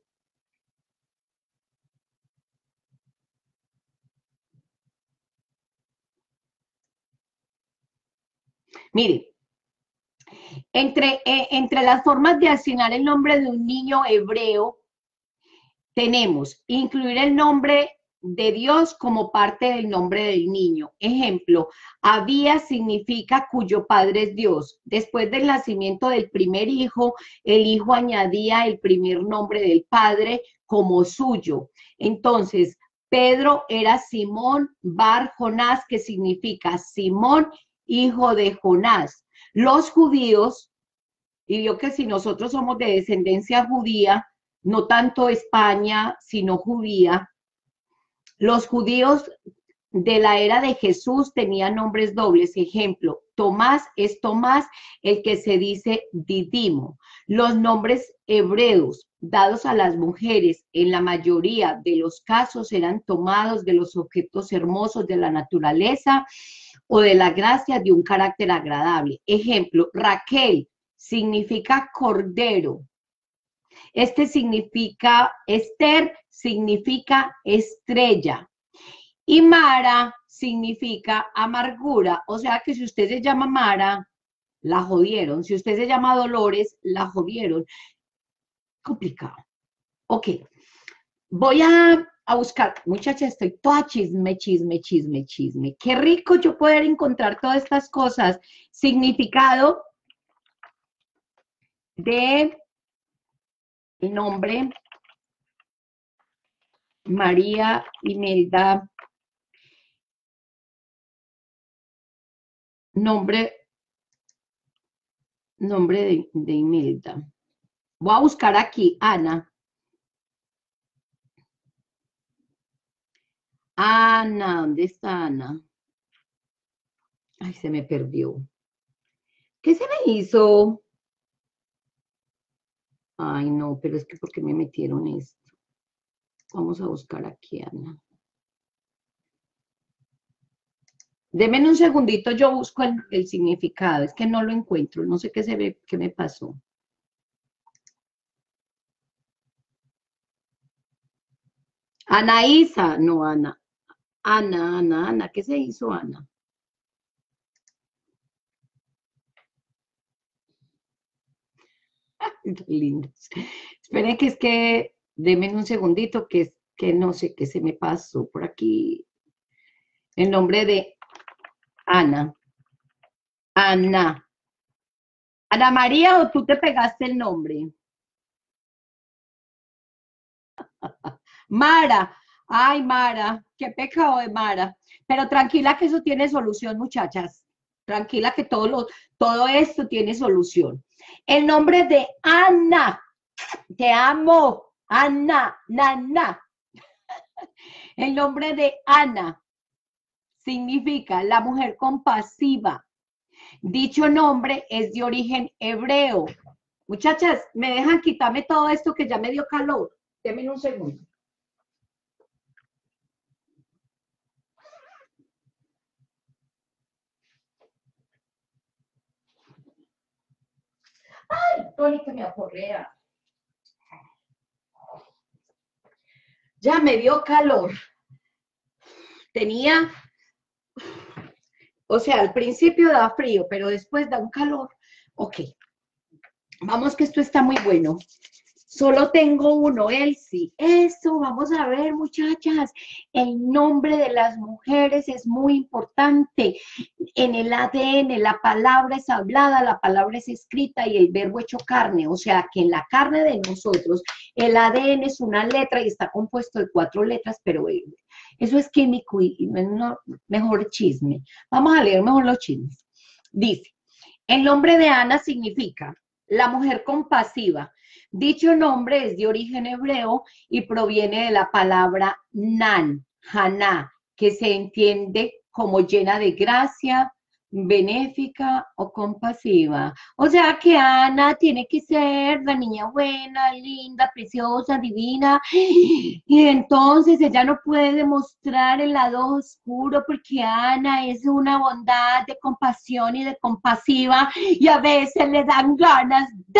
Mire, entre, eh, entre las formas de asignar el nombre de un niño hebreo, tenemos incluir el nombre de Dios como parte del nombre del niño. Ejemplo, Abías significa cuyo padre es Dios. Después del nacimiento del primer hijo, el hijo añadía el primer nombre del padre como suyo. Entonces, Pedro era Simón Bar Jonás, que significa Simón, hijo de Jonás. Los judíos, y vio que si nosotros somos de descendencia judía, no tanto España, sino judía, los judíos de la era de Jesús tenían nombres dobles. Ejemplo, Tomás es Tomás, el que se dice Didimo. Los nombres hebreos dados a las mujeres en la mayoría de los casos eran tomados de los objetos hermosos de la naturaleza o de la gracia de un carácter agradable. Ejemplo, Raquel significa cordero. Este significa, Esther significa estrella. Y Mara significa amargura. O sea que si usted se llama Mara, la jodieron. Si usted se llama Dolores, la jodieron. Complicado. Ok. Voy a, a buscar. Muchacha, estoy toda chisme, chisme, chisme, chisme. Qué rico yo poder encontrar todas estas cosas. Significado de el nombre María Imelda. Nombre, nombre de, de Imelda. Voy a buscar aquí, Ana. Ana, ¿dónde está Ana? Ay, se me perdió. ¿Qué se me hizo? Ay, no, pero es que ¿por qué me metieron esto? Vamos a buscar aquí, Ana. Deme un segundito, yo busco el, el significado. Es que no lo encuentro, no sé qué se ve, qué me pasó. Anaísa, no, Ana. Ana, Ana, Ana, ¿qué se hizo, Ana? Lindos. Esperen que es que, denme un segundito, que es que no sé qué se me pasó por aquí. El nombre de Ana. Ana. Ana María, ¿o tú te pegaste el nombre? Mara. Ay, Mara, qué pecado de Mara. Pero tranquila que eso tiene solución, muchachas. Tranquila que todo, lo, todo esto tiene solución. El nombre de Ana, te amo, Ana, Nana. El nombre de Ana significa la mujer compasiva. Dicho nombre es de origen hebreo. Muchachas, ¿me dejan quitarme todo esto que ya me dio calor? Denme un segundo. Ay, Tony, que me aporrea. Ya me dio calor. Tenía, o sea, al principio da frío, pero después da un calor. Ok, vamos que esto está muy bueno. Solo tengo uno, Elsie. Eso, vamos a ver, muchachas. El nombre de las mujeres es muy importante. En el A D N, la palabra es hablada, la palabra es escrita y el verbo hecho carne. O sea, que en la carne de nosotros, el A D N es una letra y está compuesto de cuatro letras, pero eso es químico y no, mejor chisme. Vamos a leer mejor los chismes. Dice, el nombre de Ana significa la mujer compasiva. Dicho nombre es de origen hebreo y proviene de la palabra nan, haná, que se entiende como llena de gracia, benéfica o compasiva. O sea que Ana tiene que ser la niña buena, linda, preciosa, divina, y entonces ella no puede demostrar el lado oscuro porque Ana es una bondad de compasión y de compasiva y a veces le dan ganas de...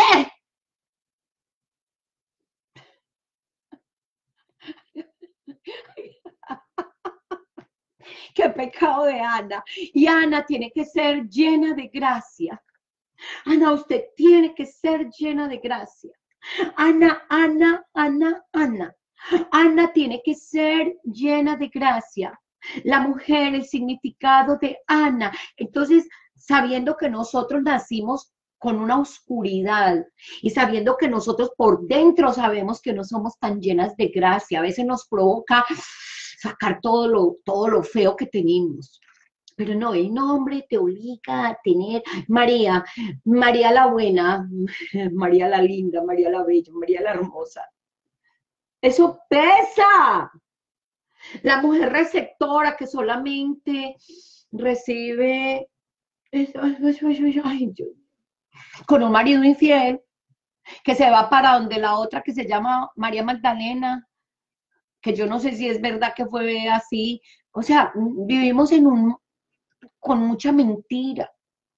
Qué pecado de Ana. Y Ana tiene que ser llena de gracia. Ana, usted tiene que ser llena de gracia. Ana, Ana, Ana, Ana. Ana tiene que ser llena de gracia. La mujer, el significado de Ana. Entonces, sabiendo que nosotros nacimos con una oscuridad y sabiendo que nosotros por dentro sabemos que no somos tan llenas de gracia, a veces nos provoca sacar todo lo, todo lo feo que tenemos. Pero no, el nombre te obliga a tener María, María la buena, María la linda, María la bella, María la hermosa. Eso pesa. La mujer receptora que solamente recibe ay, con un marido infiel, que se va para donde la otra que se llama María Magdalena, que yo no sé si es verdad que fue así. O sea, vivimos en un, con mucha mentira,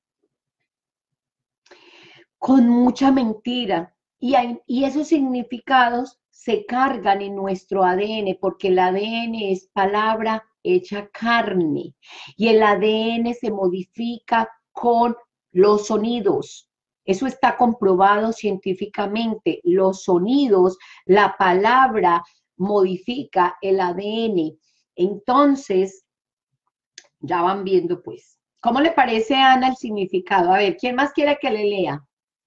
con mucha mentira. Y, hay, y esos significados se cargan en nuestro A D N, porque el A D N es palabra hecha carne, y el A D N se modifica con los sonidos. Eso está comprobado científicamente. Los sonidos, la palabra modifica el A D N. Entonces, ya van viendo pues. ¿Cómo le parece a Ana el significado? A ver, ¿quién más quiere que le lea?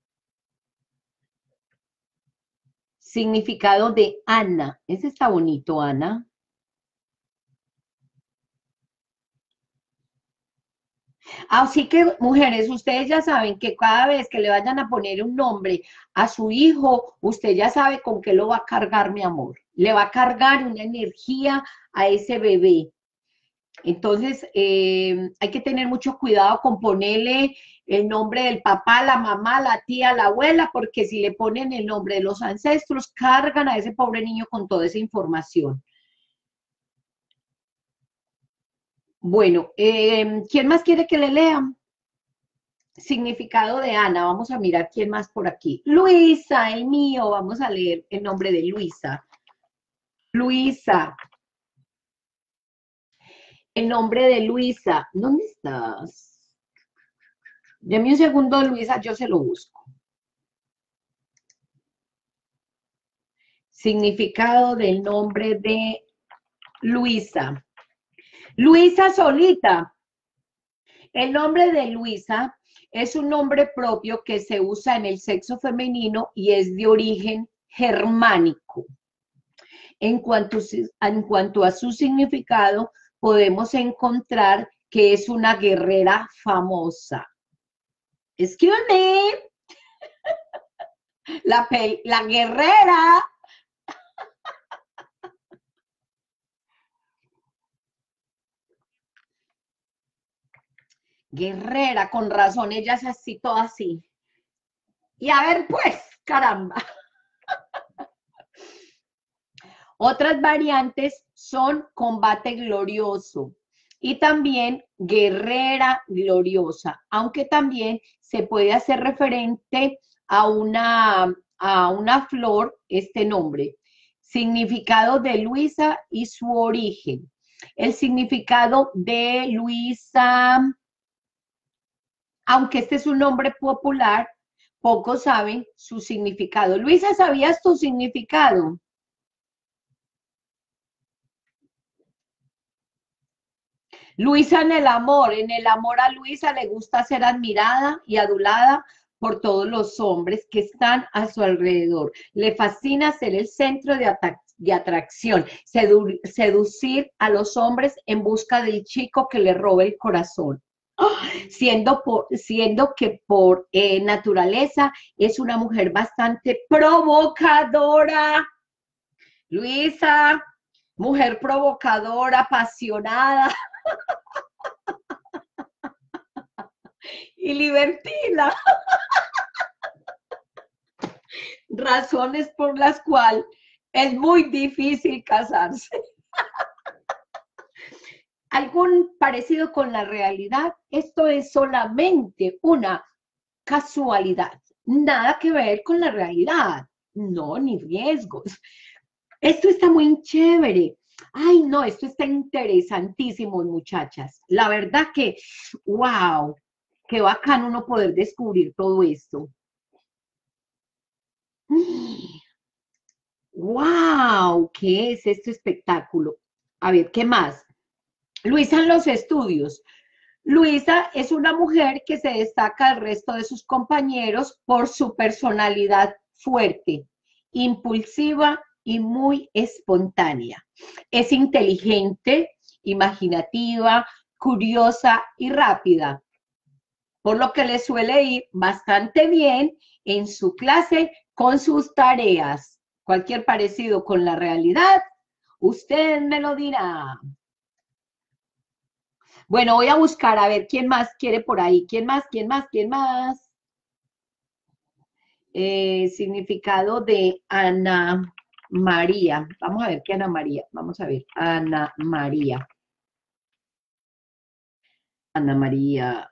Significado de Ana. Ese está bonito, Ana. Así que, mujeres, ustedes ya saben que cada vez que le vayan a poner un nombre a su hijo, usted ya sabe con qué lo va a cargar, mi amor. Le va a cargar una energía a ese bebé. Entonces, eh, hay que tener mucho cuidado con ponerle el nombre del papá, la mamá, la tía, la abuela, porque si le ponen el nombre de los ancestros, cargan a ese pobre niño con toda esa información. Bueno, eh, ¿quién más quiere que le lea? Significado de Ana, vamos a mirar quién más por aquí. Luisa, el mío, vamos a leer el nombre de Luisa. Luisa. El nombre de Luisa. ¿Dónde estás? Deme un segundo, Luisa, yo se lo busco. Significado del nombre de Luisa. Luisa Solita. El nombre de Luisa es un nombre propio que se usa en el sexo femenino y es de origen germánico. En cuanto, en cuanto a su significado, podemos encontrar que es una guerrera famosa. Excuse me, la, la guerrera. Guerrera, con razón, ella es así, toda así. Y a ver, pues, caramba. Otras variantes son combate glorioso y también guerrera gloriosa, aunque también se puede hacer referente a una, a una flor, este nombre. Significado de Luisa y su origen. El significado de Luisa, aunque este es un nombre popular, pocos saben su significado. Luisa, ¿sabías tu significado? Luisa en el amor, en el amor a Luisa le gusta ser admirada y adulada por todos los hombres que están a su alrededor. Le fascina ser el centro de, de atracción, sedu seducir a los hombres en busca del chico que le robe el corazón. Siendo, por, siendo que por eh, naturaleza es una mujer bastante provocadora. Luisa, mujer provocadora, apasionada y libertina. Razones por las cuales es muy difícil casarse. ¿Algún parecido con la realidad? Esto es solamente una casualidad, nada que ver con la realidad, no, ni riesgos. Esto está muy chévere. Ay, no, esto está interesantísimo, muchachas. La verdad que, wow, qué bacano uno poder descubrir todo esto. ¡Wow! ¿Qué es este espectáculo? A ver, ¿qué más? Luisa en los estudios. Luisa es una mujer que se destaca del resto de sus compañeros por su personalidad fuerte, impulsiva y muy espontánea. Es inteligente, imaginativa, curiosa y rápida, por lo que le suele ir bastante bien en su clase con sus tareas. Cualquier parecido con la realidad, usted me lo dirá. Bueno, voy a buscar a ver quién más quiere por ahí. ¿Quién más? ¿Quién más? ¿Quién más? Eh, significado de Ana María. Vamos a ver qué Ana María. Vamos a ver. Ana María. Ana María.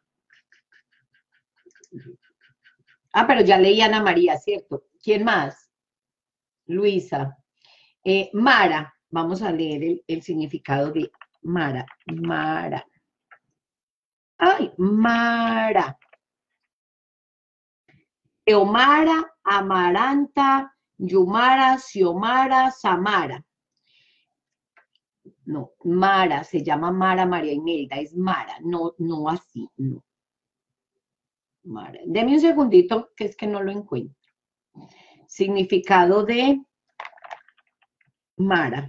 Ah, pero ya leí Ana María, ¿cierto? ¿Quién más? Luisa. Eh, Mara. Vamos a leer el, el significado de Mara. Mara. Ay, Mara. Eomara, Amaranta, Yumara, Xiomara, Samara. No, Mara, se llama Mara María Imelda, es Mara, no, no así, no. Mara. Deme un segundito, que es que no lo encuentro. Significado de Mara.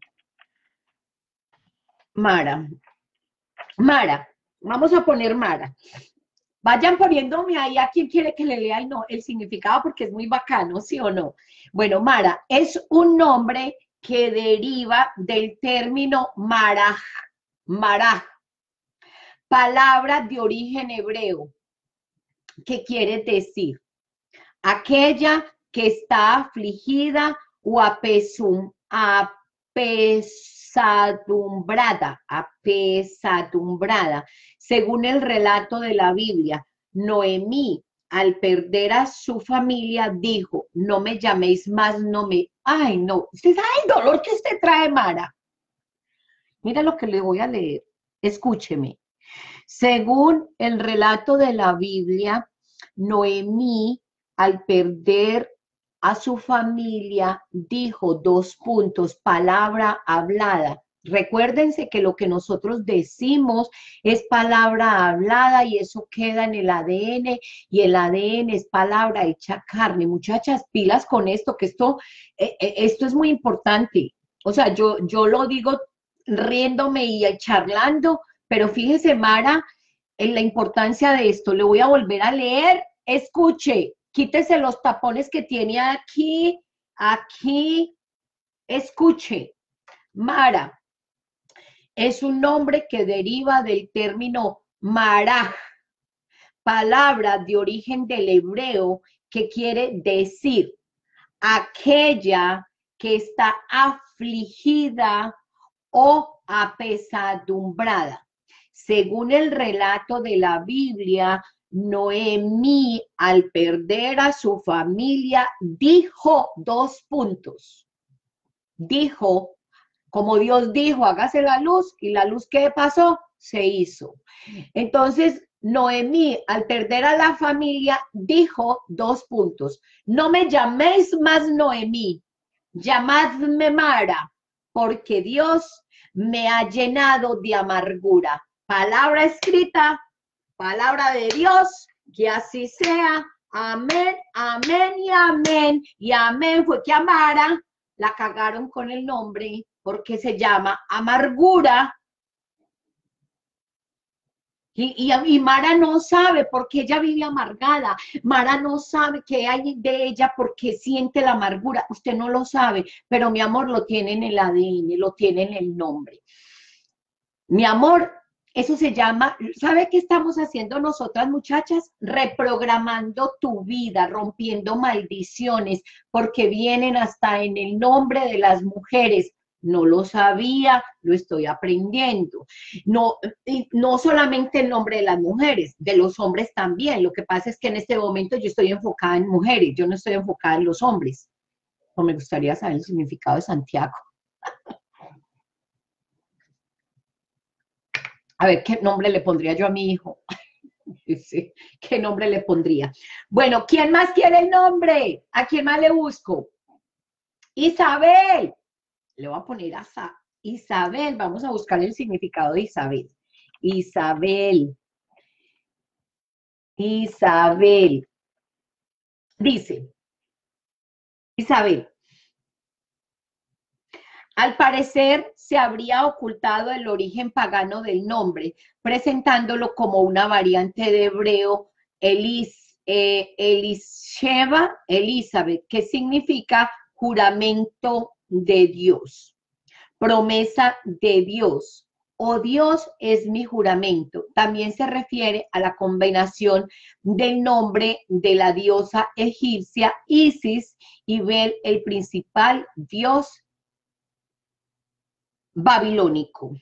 Mara. Mara. Vamos a poner Mara. Vayan poniéndome ahí a quien quiere que le lea el, no, el significado porque es muy bacano, ¿sí o no? Bueno, Mara es un nombre que deriva del término maraj, maraj, palabra de origen hebreo, que quiere decir aquella que está afligida o apesum, apesadumbrada, apesadumbrada. Según el relato de la Biblia, Noemí, al perder a su familia, dijo, no me llaméis más, no me... Ay, no, usted sabe el dolor que usted trae, Mara. Mira lo que le voy a leer, escúcheme. Según el relato de la Biblia, Noemí, al perder a su familia, dijo dos puntos, palabra hablada. Recuérdense que lo que nosotros decimos es palabra hablada y eso queda en el A D N y el A D N es palabra hecha carne. Muchachas, pilas con esto, que esto, eh, eh, esto es muy importante. O sea, yo, yo lo digo riéndome y charlando, pero fíjese, Mara, en la importancia de esto. Le voy a volver a leer. Escuche, quítese los tapones que tiene aquí, aquí. Escuche, Mara es un nombre que deriva del término maraj, palabra de origen del hebreo que quiere decir aquella que está afligida o apesadumbrada. Según el relato de la Biblia, Noemí, al perder a su familia, dijo dos puntos. Dijo, como Dios dijo, hágase la luz, y la luz, ¿qué pasó? Se hizo. Entonces, Noemí, al perder a la familia, dijo dos puntos. No me llaméis más Noemí, llamadme Mara, porque Dios me ha llenado de amargura. Palabra escrita, palabra de Dios, que así sea. Amén, amén y amén. Y amén fue que a Mara la cagaron con el nombre porque se llama amargura. Y, y, y, Mara no sabe por qué ella vive amargada. Mara no sabe qué hay de ella porque siente la amargura. Usted no lo sabe, pero mi amor lo tiene en el A D N, lo tiene en el nombre. Mi amor, eso se llama, ¿sabe qué estamos haciendo nosotras, muchachas? Reprogramando tu vida, rompiendo maldiciones, porque vienen hasta en el nombre de las mujeres. No lo sabía, lo estoy aprendiendo. No, no solamente el nombre de las mujeres, de los hombres también. Lo que pasa es que en este momento yo estoy enfocada en mujeres, yo no estoy enfocada en los hombres. O me gustaría saber el significado de Santiago. A ver, ¿qué nombre le pondría yo a mi hijo? Sí, ¿qué nombre le pondría? Bueno, ¿quién más quiere el nombre? ¿A quién más le busco? Isabel. Le voy a poner a Sa Isabel. Vamos a buscar el significado de Isabel. Isabel. Isabel. Dice, Isabel. Al parecer, se habría ocultado el origen pagano del nombre, presentándolo como una variante de hebreo Elis, eh, Elisheva, Elizabeth, que significa juramento de Dios, promesa de Dios, o Dios es mi juramento. También se refiere a la combinación del nombre de la diosa egipcia Isis y Bel, el principal dios babilónico.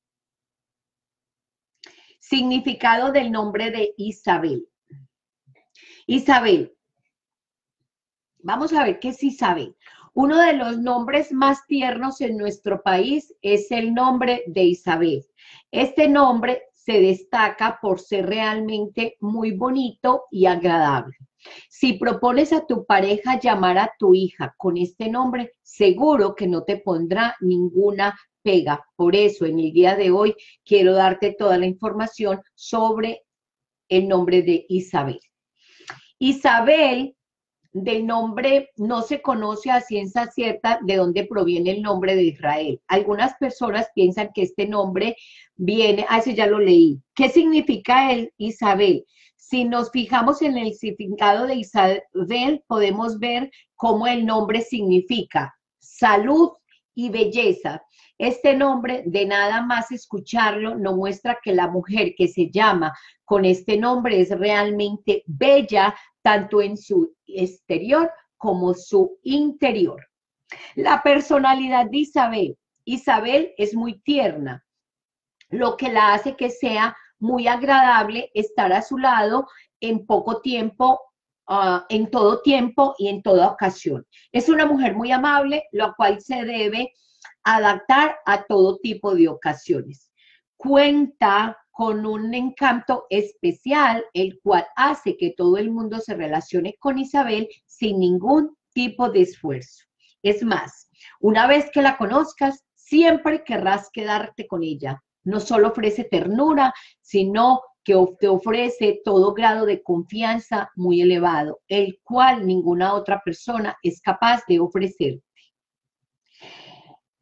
Significado del nombre de Isabel. Isabel. Vamos a ver qué es Isabel. Uno de los nombres más tiernos en nuestro país es el nombre de Isabel. Este nombre se destaca por ser realmente muy bonito y agradable. Si propones a tu pareja llamar a tu hija con este nombre, seguro que no te pondrá ninguna pega. Por eso, en el día de hoy, quiero darte toda la información sobre el nombre de Isabel. Isabel, del nombre, no se conoce a ciencia cierta de dónde proviene el nombre de Israel. Algunas personas piensan que este nombre viene, ah, ese ya lo leí. ¿Qué significa el Isabel? Si nos fijamos en el significado de Isabel, podemos ver cómo el nombre significa salud y belleza. Este nombre, de nada más escucharlo, nos muestra que la mujer que se llama con este nombre es realmente bella, tanto en su exterior como su interior. La personalidad de Isabel. Isabel es muy tierna, lo que la hace que sea muy agradable estar a su lado en poco tiempo, uh, en todo tiempo y en toda ocasión. Es una mujer muy amable, lo cual se debe adaptar a todo tipo de ocasiones. Cuenta con un encanto especial, el cual hace que todo el mundo se relacione con Isabel sin ningún tipo de esfuerzo. Es más, una vez que la conozcas, siempre querrás quedarte con ella. No solo ofrece ternura, sino que te ofrece todo grado de confianza muy elevado, el cual ninguna otra persona es capaz de ofrecer.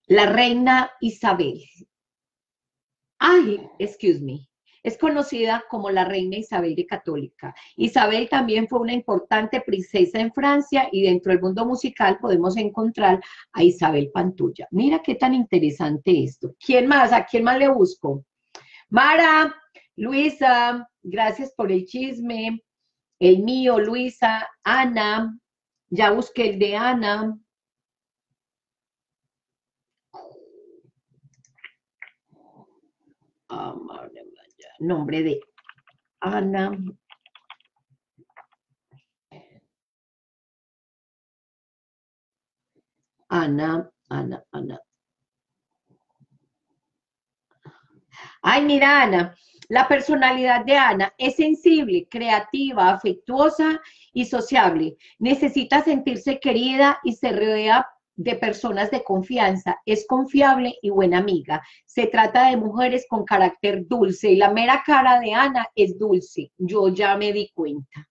La reina Isabel. Ay, excuse me. Es conocida como la reina Isabel de Católica. Isabel también fue una importante princesa en Francia y dentro del mundo musical podemos encontrar a Isabel Pantoja. Mira qué tan interesante esto. ¿Quién más? ¿A quién más le busco? Mara, Luisa, gracias por el chisme. El mío, Luisa, Ana, ya busqué el de Ana. Nombre de Ana. Ana, Ana, Ana. Ay, mira, Ana, la personalidad de Ana es sensible, creativa, afectuosa y sociable. Necesita sentirse querida y se rodea de personas de confianza. Es confiable y buena amiga. Se trata de mujeres con carácter dulce y la mera cara de Ana es dulce. Yo ya me di cuenta.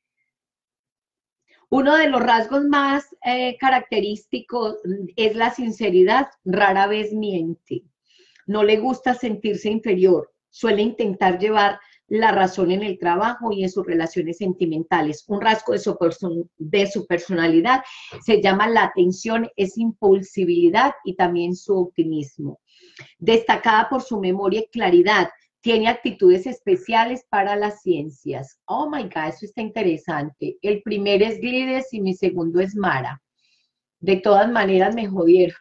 Uno de los rasgos más eh, característicos es la sinceridad. Rara vez miente. No le gusta sentirse inferior, suele intentar llevar la razón en el trabajo y en sus relaciones sentimentales. Un rasgo de su, person de su personalidad se llama la atención, es impulsibilidad y también su optimismo. Destacada por su memoria y claridad, tiene actitudes especiales para las ciencias. Oh my God, eso está interesante. El primer es Glides y mi segundo es Mara. De todas maneras me jodieron.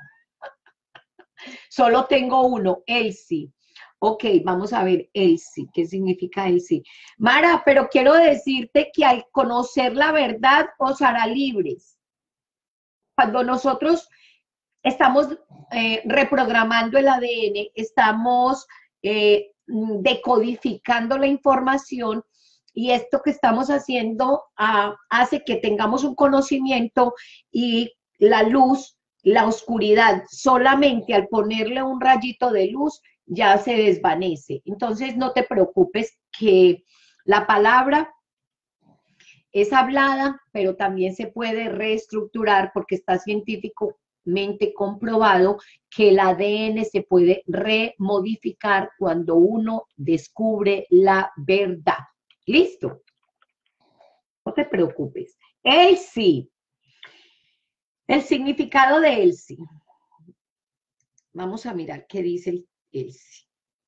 Solo tengo uno, Elsie. Ok, vamos a ver Elsie. ¿Qué significa Elsie? Mara, pero quiero decirte que al conocer la verdad os hará libres. Cuando nosotros estamos eh, reprogramando el A D N, estamos eh, decodificando la información y esto que estamos haciendo uh, hace que tengamos un conocimiento y la luz, la oscuridad, solamente al ponerle un rayito de luz ya se desvanece. Entonces no te preocupes que la palabra es hablada, pero también se puede reestructurar porque está científicamente comprobado que el A D N se puede remodificar cuando uno descubre la verdad. ¿Listo? No te preocupes. Elsie. El significado de Elsie. Vamos a mirar qué dice el Elsie.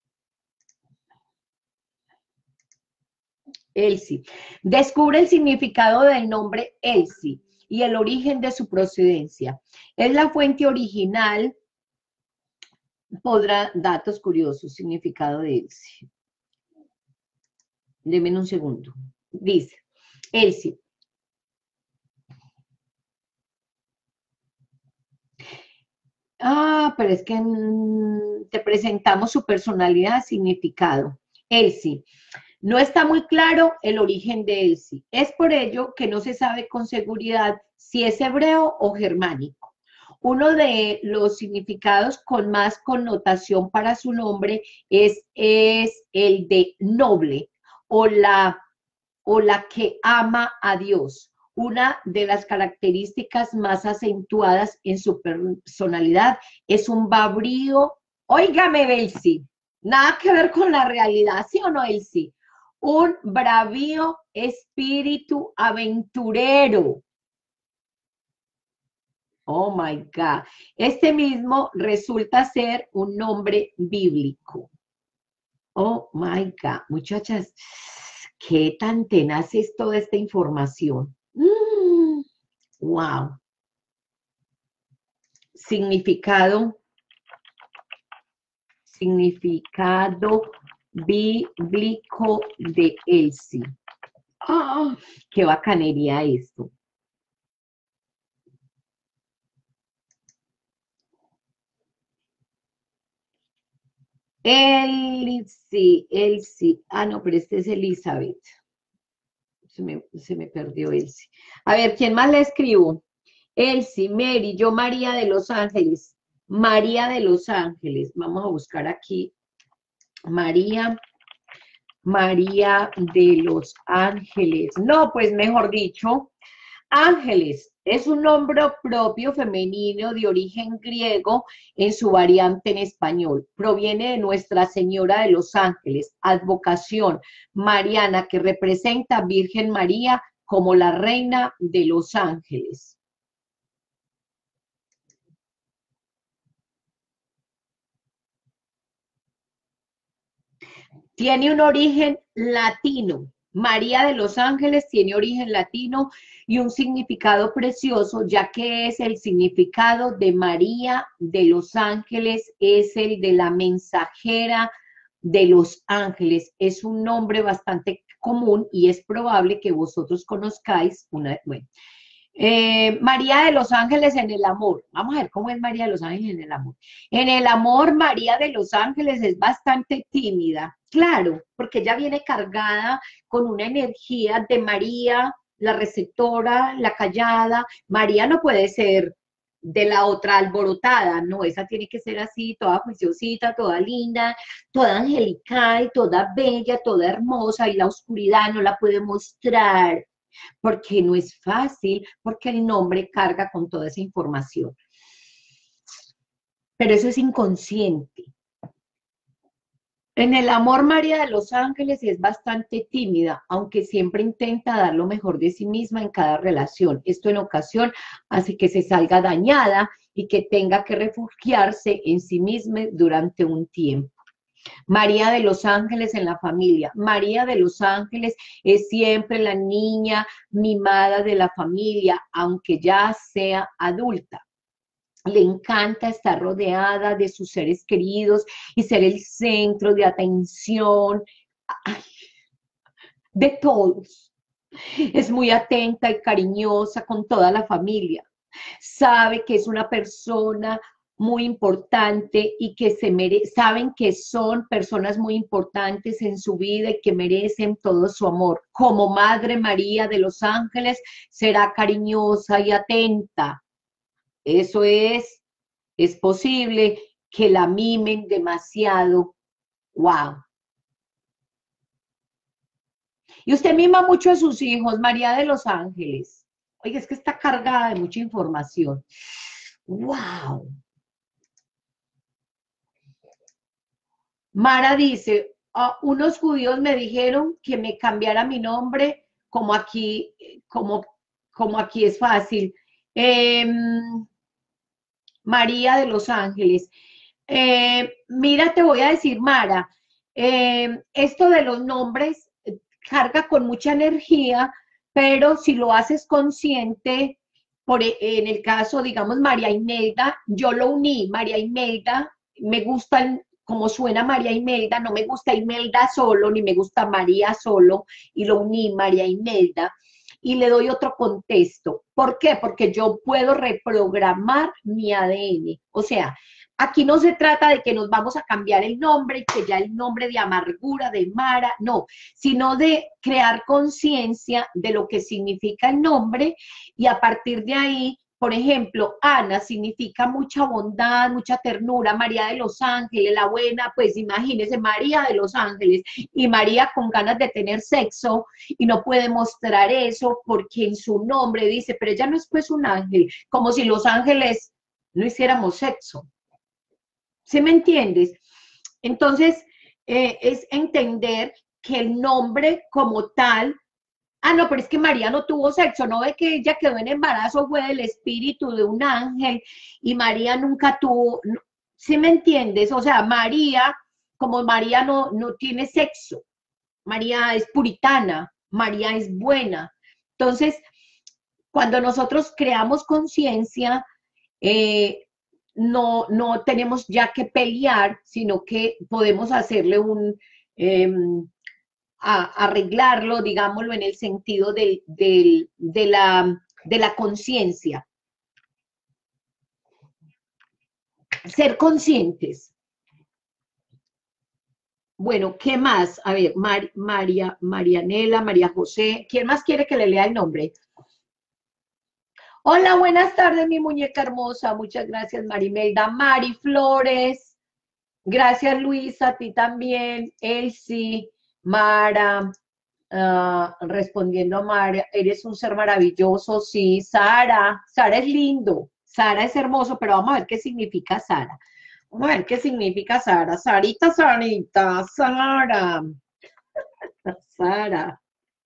Elsie. Descubre el significado del nombre Elsie y el origen de su procedencia. Es la fuente original. Podrá, datos curiosos, significado de Elsie. Deme un segundo. Dice, Elsie. Ah, pero es que mmm, te presentamos su personalidad, significado. Elsie. No está muy claro el origen de Elsie. Es por ello que no se sabe con seguridad si es hebreo o germánico. Uno de los significados con más connotación para su nombre es, es el de noble o la, o la que ama a Dios. Una de las características más acentuadas en su personalidad es un babrío. Óigame, Elsie, nada que ver con la realidad, ¿sí o no, Elsie? Un bravío espíritu aventurero. Oh my God. Este mismo resulta ser un nombre bíblico. Oh my God. Muchachas, ¿qué tan tenaz es toda esta información? Mm, wow. Significado. Significado bíblico de Elsie. ¡Oh, qué bacanería esto! Elsie, Elsie. Ah, no, pero este es Elizabeth. Se me, se me perdió Elsie. A ver, ¿quién más le escribo? Elsie, Mary, yo María de Los Ángeles. María de Los Ángeles. Vamos a buscar aquí. María, María de Los Ángeles. No, pues mejor dicho, Ángeles es un nombre propio femenino de origen griego en su variante en español. Proviene de Nuestra Señora de los Ángeles, advocación mariana que representa a Virgen María como la reina de los ángeles. Tiene un origen latino. María de los Ángeles tiene origen latino y un significado precioso, ya que es el significado de María de los Ángeles, es el de la mensajera de los ángeles. Es un nombre bastante común y es probable que vosotros conozcáis una, bueno, eh, María de los Ángeles en el amor. Vamos a ver cómo es María de los Ángeles en el amor. En el amor, María de los Ángeles es bastante tímida, claro, porque ella viene cargada con una energía de María, la receptora, la callada. María no puede ser de la otra alborotada, no, esa tiene que ser así, toda juiciosita, toda linda, toda angelical, toda bella, toda hermosa, y la oscuridad no la puede mostrar porque no es fácil, porque el nombre carga con toda esa información. Pero eso es inconsciente. En el amor, María de los Ángeles es bastante tímida, aunque siempre intenta dar lo mejor de sí misma en cada relación. Esto en ocasión hace que se salga dañada y que tenga que refugiarse en sí misma durante un tiempo. María de los Ángeles en la familia. María de los Ángeles es siempre la niña mimada de la familia, aunque ya sea adulta. Le encanta estar rodeada de sus seres queridos y ser el centro de atención de todos. Es muy atenta y cariñosa con toda la familia. Sabe que es una persona muy importante y que se mere saben que son personas muy importantes en su vida y que merecen todo su amor. Como Madre María de los Ángeles, será cariñosa y atenta. Eso es, es posible que la mimen demasiado. ¡Wow! Y usted mima mucho a sus hijos, María de los Ángeles. Oye, es que está cargada de mucha información. ¡Wow! Mara dice, "Ah, unos judíos me dijeron que me cambiara mi nombre, como aquí, como, como aquí es fácil. Eh, María de los Ángeles. Eh, mira, te voy a decir, Mara, eh, esto de los nombres eh, carga con mucha energía, pero si lo haces consciente, por, e- en el caso, digamos, María Imelda, yo lo uní, María Imelda, me gusta el- como suena María Imelda, no me gusta Imelda solo, ni me gusta María solo, y lo uní, María Imelda, y le doy otro contexto. ¿Por qué? Porque yo puedo reprogramar mi A D N. O sea, aquí no se trata de que nos vamos a cambiar el nombre y que ya el nombre de amargura, de Mara, no, sino de crear conciencia de lo que significa el nombre y a partir de ahí, por ejemplo, Ana significa mucha bondad, mucha ternura, María de los Ángeles, la buena, pues imagínese, María de los Ángeles y María con ganas de tener sexo y no puede mostrar eso porque en su nombre dice, pero ella no es pues un ángel, como si los ángeles no hiciéramos sexo. ¿Sí me entiendes? Entonces, eh, es entender que el nombre como tal, ah, no, pero es que María no tuvo sexo, no ve que ella quedó en embarazo, fue del espíritu de un ángel y María nunca tuvo, no, ¿sí me entiendes? O sea, María, como María no, no tiene sexo, María es puritana, María es buena. Entonces, cuando nosotros creamos conciencia, eh, no, no tenemos ya que pelear, sino que podemos hacerle un, eh, a, arreglarlo, digámoslo, en el sentido del, del, de la, de la conciencia. Ser conscientes. Bueno, ¿qué más? A ver, Mar, María, Marianela, María José, ¿quién más quiere que le lea el nombre? Hola, buenas tardes, mi muñeca hermosa. Muchas gracias, Marimelda. Mari Flores. Gracias, Luisa, a ti también. Elsie, Mara. Ah, respondiendo a María, eres un ser maravilloso, sí, Sara, Sara es lindo, Sara es hermoso, pero vamos a ver qué significa Sara. Vamos a ver qué significa Sara. Sarita, Sarita, Sara, Sara,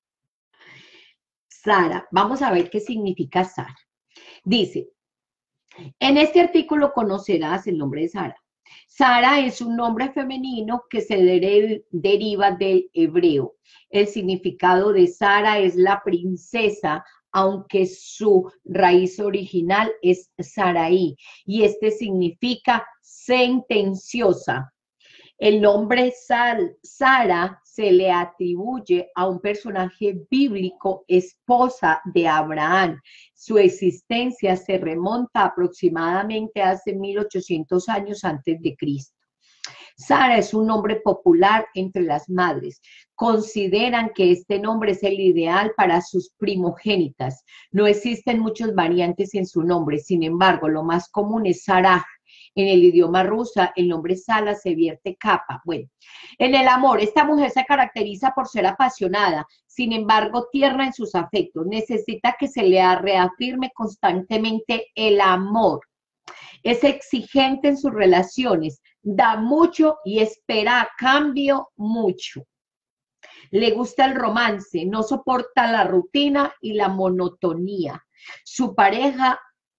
Sara. Vamos a ver qué significa Sara. Dice, en este artículo conocerás el nombre de Sara. Sara es un nombre femenino que se dere- deriva del hebreo. El significado de Sara es la princesa, aunque su raíz original es Saraí, y este significa sentenciosa. El nombre Sal, Sara se le atribuye a un personaje bíblico, esposa de Abraham. Su existencia se remonta aproximadamente hace mil ochocientos años antes de Cristo. Sara es un nombre popular entre las madres. Consideran que este nombre es el ideal para sus primogénitas. No existen muchas variantes en su nombre, sin embargo, lo más común es Sarah. En el idioma rusa, el nombre Sala se vierte capa. Bueno, en el amor, esta mujer se caracteriza por ser apasionada, sin embargo, tierna en sus afectos. Necesita que se le reafirme constantemente el amor. Es exigente en sus relaciones, da mucho y espera a cambio mucho. Le gusta el romance, no soporta la rutina y la monotonía. Su pareja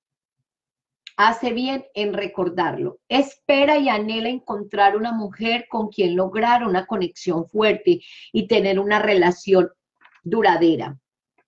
hace bien en recordarlo. Espera y anhela encontrar una mujer con quien lograr una conexión fuerte y tener una relación duradera.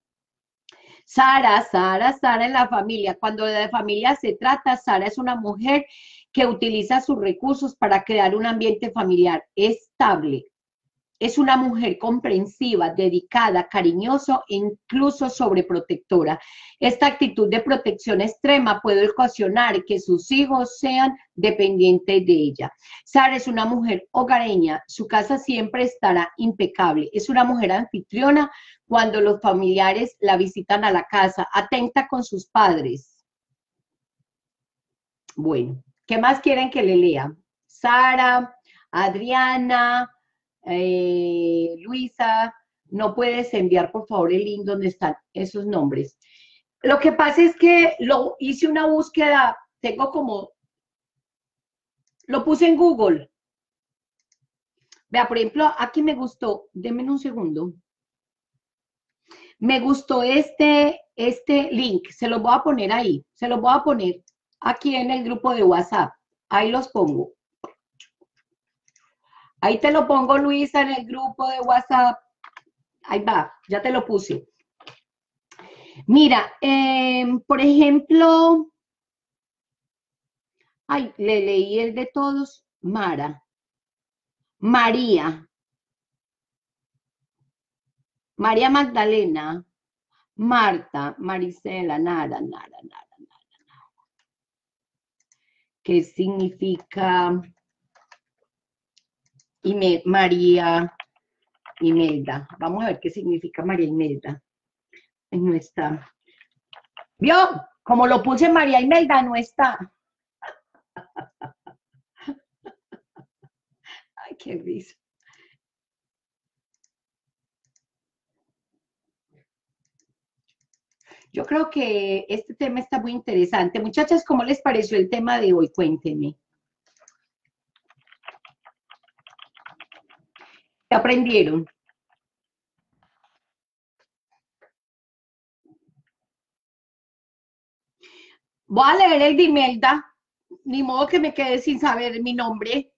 Sara, Sara, Sara en la familia. Cuando de familia se trata, Sara es una mujer que utiliza sus recursos para crear un ambiente familiar estable. Es una mujer comprensiva, dedicada, cariñosa e incluso sobreprotectora. Esta actitud de protección extrema puede ocasionar que sus hijos sean dependientes de ella. Sara es una mujer hogareña, su casa siempre estará impecable. Es una mujer anfitriona cuando los familiares la visitan a la casa, atenta con sus padres. Bueno, ¿qué más quieren que le lea? Sara, Adriana, eh, Luisa, ¿no puedes enviar por favor el link donde están esos nombres? Lo que pasa es que lo hice una búsqueda, tengo como, lo puse en Google. Vea, por ejemplo, aquí me gustó, denme un segundo. Me gustó este, este link, se los voy a poner ahí, se los voy a poner aquí en el grupo de WhatsApp, ahí los pongo. Ahí te lo pongo, Luisa, en el grupo de WhatsApp. Ahí va, ya te lo puse. Mira, eh, por ejemplo, ay, le leí el de todos, Mara, María, María Magdalena, Marta, Marisela, nada, nada, nada, nada, nada. ¿Qué significa Ime, María Imelda? Vamos a ver qué significa María Imelda. No está. ¿Vio? Como lo puse María Imelda, no está. Ay, qué risa. Yo creo que este tema está muy interesante. Muchachas, ¿cómo les pareció el tema de hoy? Cuéntenme. ¿Qué aprendieron? Voy a leer el de Imelda. Ni modo que me quede sin saber mi nombre.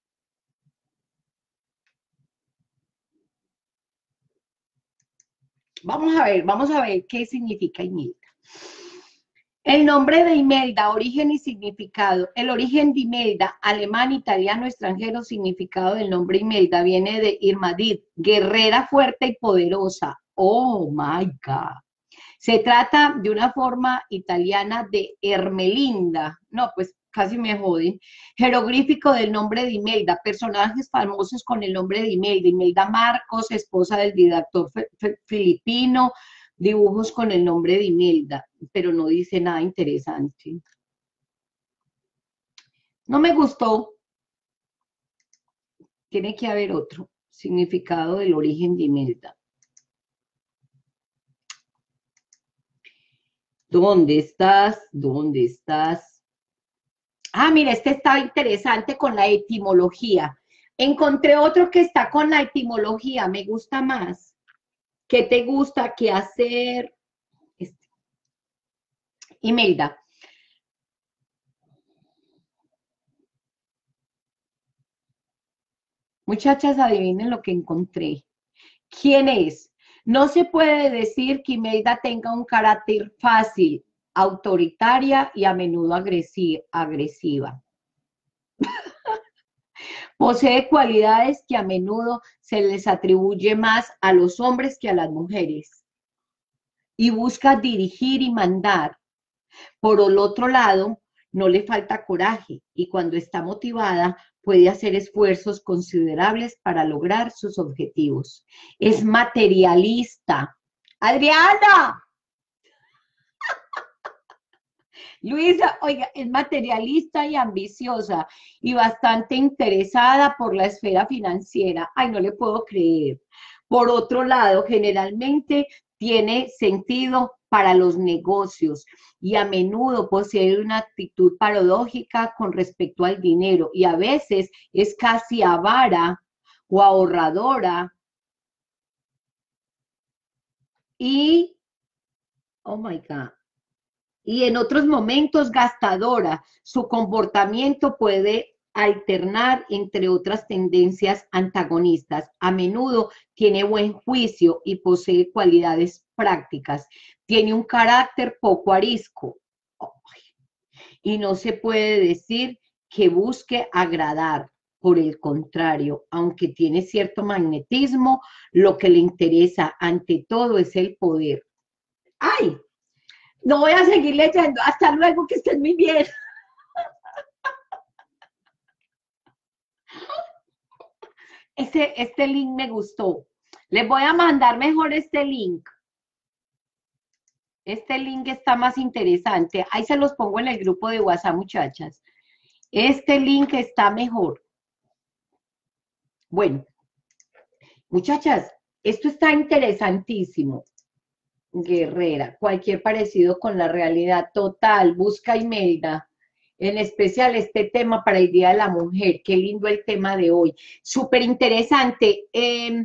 Vamos a ver, vamos a ver qué significa Imelda. El nombre de Imelda, origen y significado. El origen de Imelda, alemán, italiano, extranjero, significado del nombre Imelda, viene de Irmadid, guerrera fuerte y poderosa. Oh my God. Se trata de una forma italiana de Hermelinda. No, pues casi me joden. Jeroglífico del nombre de Imelda. Personajes famosos con el nombre de Imelda. Imelda Marcos, esposa del dictador filipino. Dibujos con el nombre de Imelda, pero no dice nada interesante. No me gustó. Tiene que haber otro significado del origen de Imelda. ¿Dónde estás? ¿Dónde estás? Ah, mira, este estaba interesante con la etimología. Encontré otro que está con la etimología, me gusta más. ¿Qué te gusta? ¿Qué hacer? Este. Imelda. Muchachas, adivinen lo que encontré. ¿Quién es? No se puede decir que Imelda tenga un carácter fácil, autoritaria y a menudo agresi agresiva. Posee cualidades que a menudo se les atribuye más a los hombres que a las mujeres. Y busca dirigir y mandar. Por el otro lado, no le falta coraje y cuando está motivada puede hacer esfuerzos considerables para lograr sus objetivos. Es materialista. Adriana, Luisa, oiga, es materialista y ambiciosa y bastante interesada por la esfera financiera. Ay, no le puedo creer. Por otro lado, generalmente tiene sentido para los negocios y a menudo posee una actitud paradójica con respecto al dinero y a veces es casi avara o ahorradora y, oh my God, y en otros momentos gastadora. Su comportamiento puede alternar entre otras tendencias antagonistas. A menudo tiene buen juicio y posee cualidades prácticas. Tiene un carácter poco arisco. Y no se puede decir que busque agradar. Por el contrario, aunque tiene cierto magnetismo, lo que le interesa ante todo es el poder. ¡Ay! No voy a seguir leyendo. Hasta luego, que estén muy bien. Este, este link me gustó. Les voy a mandar mejor este link. Este link está más interesante. Ahí se los pongo en el grupo de WhatsApp, muchachas. Este link está mejor. Bueno, muchachas, esto está interesantísimo. Guerrera, cualquier parecido con la realidad total, busca Imelda, en especial este tema para el Día de la Mujer, qué lindo el tema de hoy, súper interesante. Eh,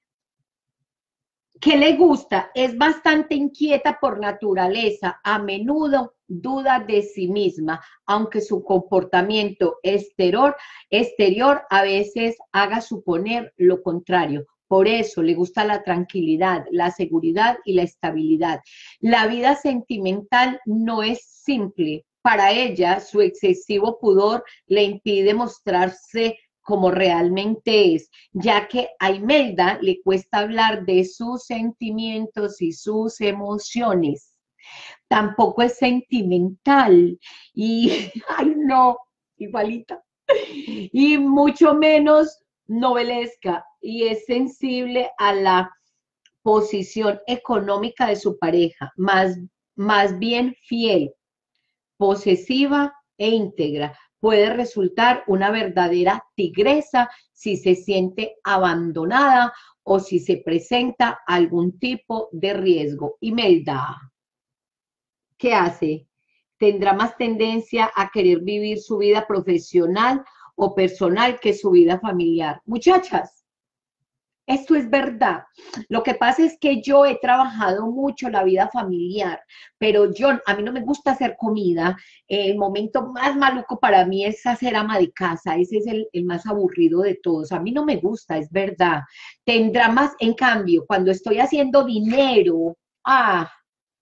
¿Qué le gusta? Es bastante inquieta por naturaleza, a menudo duda de sí misma, aunque su comportamiento exterior, exterior a veces haga suponer lo contrario. Por eso le gusta la tranquilidad, la seguridad y la estabilidad. La vida sentimental no es simple. Para ella, su excesivo pudor le impide mostrarse como realmente es, ya que a Imelda le cuesta hablar de sus sentimientos y sus emociones. Tampoco es sentimental y, ay no, igualita. Y mucho menos novelesca y es sensible a la posición económica de su pareja, más, más bien fiel, posesiva e íntegra. Puede resultar una verdadera tigresa si se siente abandonada o si se presenta algún tipo de riesgo. Imelda, ¿qué hace? Tendrá más tendencia a querer vivir su vida profesional o personal que su vida familiar. Muchachas, esto es verdad. Lo que pasa es que yo he trabajado mucho la vida familiar, pero yo, a mí no me gusta hacer comida. El momento más maluco para mí es hacer ama de casa. Ese es el, el más aburrido de todos. A mí no me gusta, es verdad. Tendrá más, en cambio, cuando estoy haciendo dinero, ah,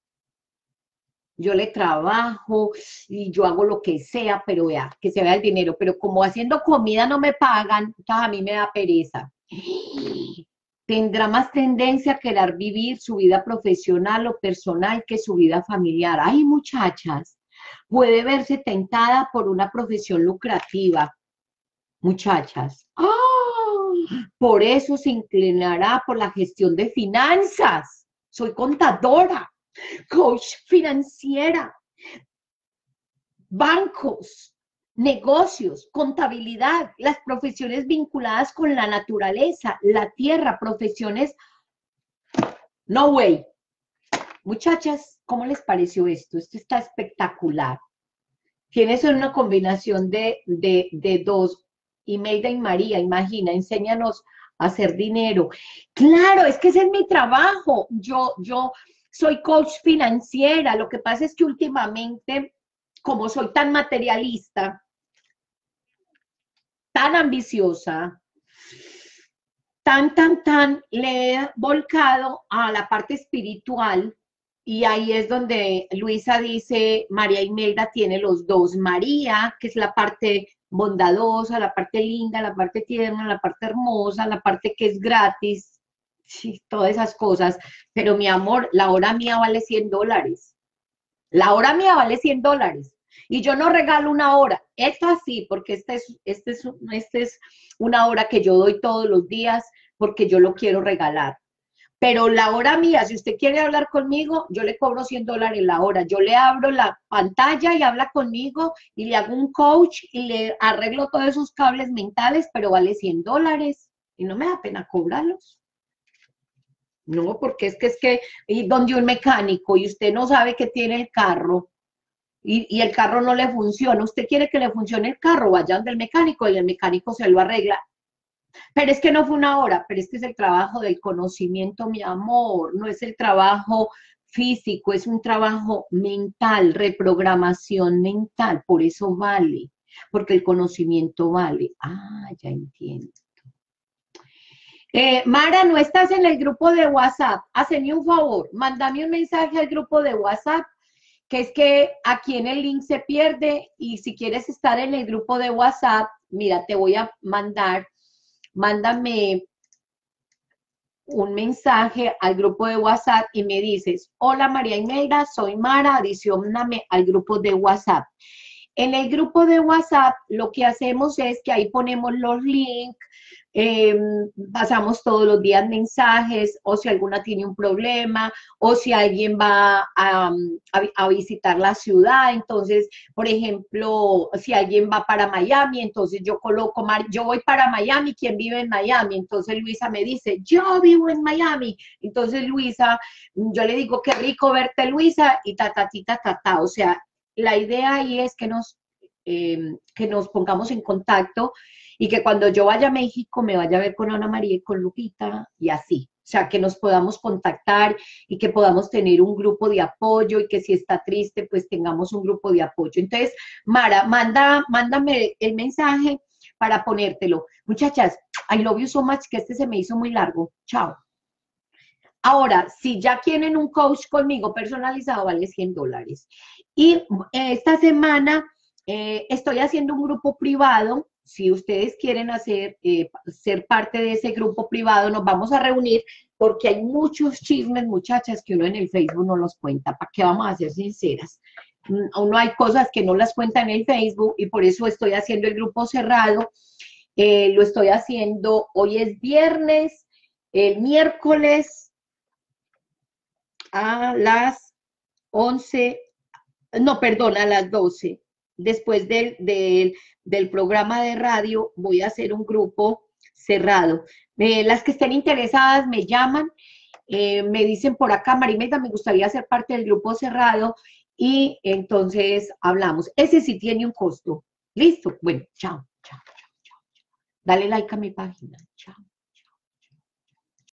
yo le trabajo y yo hago lo que sea, pero vea, que se vea el dinero. Pero como haciendo comida no me pagan, entonces a mí me da pereza. Tendrá más tendencia a querer vivir su vida profesional o personal que su vida familiar. Ay, muchachas, puede verse tentada por una profesión lucrativa. Muchachas, ¡oh! Por eso se inclinará por la gestión de finanzas. Soy contadora, coach financiera, bancos, negocios, contabilidad, las profesiones vinculadas con la naturaleza, la tierra, profesiones, no way. Muchachas, ¿cómo les pareció esto? Esto está espectacular. Tienes una combinación de, de, de dos. Imelda y María, imagina, enséñanos a hacer dinero. Claro, es que ese es mi trabajo. Yo, yo soy coach financiera. Lo que pasa es que últimamente, como soy tan materialista, tan ambiciosa, tan, tan, tan, le he volcado a la parte espiritual y ahí es donde Luisa dice, María Imelda tiene los dos. María, que es la parte bondadosa, la parte linda, la parte tierna, la parte hermosa, la parte que es gratis, sí, todas esas cosas. Pero mi amor, la hora mía vale cien dólares. La hora mía vale cien dólares. Y yo no regalo una hora. Esto así, porque este es, este, es, este es una hora que yo doy todos los días porque yo lo quiero regalar. Pero la hora mía, si usted quiere hablar conmigo, yo le cobro cien dólares la hora. Yo le abro la pantalla y habla conmigo y le hago un coach y le arreglo todos esos cables mentales, pero vale cien dólares. Y no me da pena cobrarlos. No, porque es que es que, y donde un mecánico y usted no sabe que tiene el carro y, y el carro no le funciona, usted quiere que le funcione el carro, vaya donde el mecánico y el mecánico se lo arregla. Pero es que no fue una hora, pero es que es el trabajo del conocimiento, mi amor, no es el trabajo físico, es un trabajo mental, reprogramación mental, por eso vale, porque el conocimiento vale. Ah, ya entiendo. Eh, Mara, no estás en el grupo de WhatsApp. Hazme un favor, mándame un mensaje al grupo de WhatsApp, que es que aquí en el link se pierde y si quieres estar en el grupo de WhatsApp, mira, te voy a mandar, mándame un mensaje al grupo de WhatsApp y me dices, hola María Imelda, soy Mara, adicioname al grupo de WhatsApp. En el grupo de WhatsApp lo que hacemos es que ahí ponemos los links, eh, pasamos todos los días mensajes, o si alguna tiene un problema, o si alguien va a, a, a visitar la ciudad, entonces, por ejemplo, si alguien va para Miami, entonces yo coloco, yo voy para Miami, ¿quién vive en Miami? Entonces Luisa me dice, yo vivo en Miami, entonces Luisa, yo le digo, qué rico verte Luisa, y ta, ta, ta, ta, ta, o sea, la idea ahí es que nos, eh, que nos pongamos en contacto y que cuando yo vaya a México me vaya a ver con Ana María y con Lupita y así. O sea, que nos podamos contactar y que podamos tener un grupo de apoyo y que si está triste, pues tengamos un grupo de apoyo. Entonces, Mara, manda, mándame el mensaje para ponértelo. Muchachas, I love you so much, que este se me hizo muy largo. Chao. Ahora, si ya quieren un coach conmigo personalizado, vale cien dólares. Y esta semana eh, estoy haciendo un grupo privado. Si ustedes quieren hacer, eh, ser parte de ese grupo privado, nos vamos a reunir porque hay muchos chismes, muchachas, que uno en el Facebook no los cuenta. ¿Para qué vamos a ser sinceras? Uno hay cosas que no las cuenta en el Facebook y por eso estoy haciendo el grupo cerrado. Eh, lo estoy haciendo, hoy es viernes, el miércoles a las once, no, perdón, a las doce. Después del, del, del programa de radio voy a hacer un grupo cerrado. Eh, las que estén interesadas me llaman, eh, me dicen por acá, Marimeta, me gustaría ser parte del grupo cerrado y entonces hablamos. Ese sí tiene un costo. ¿Listo? Bueno, chao, chao, chao, chao. Dale like a mi página. Chao.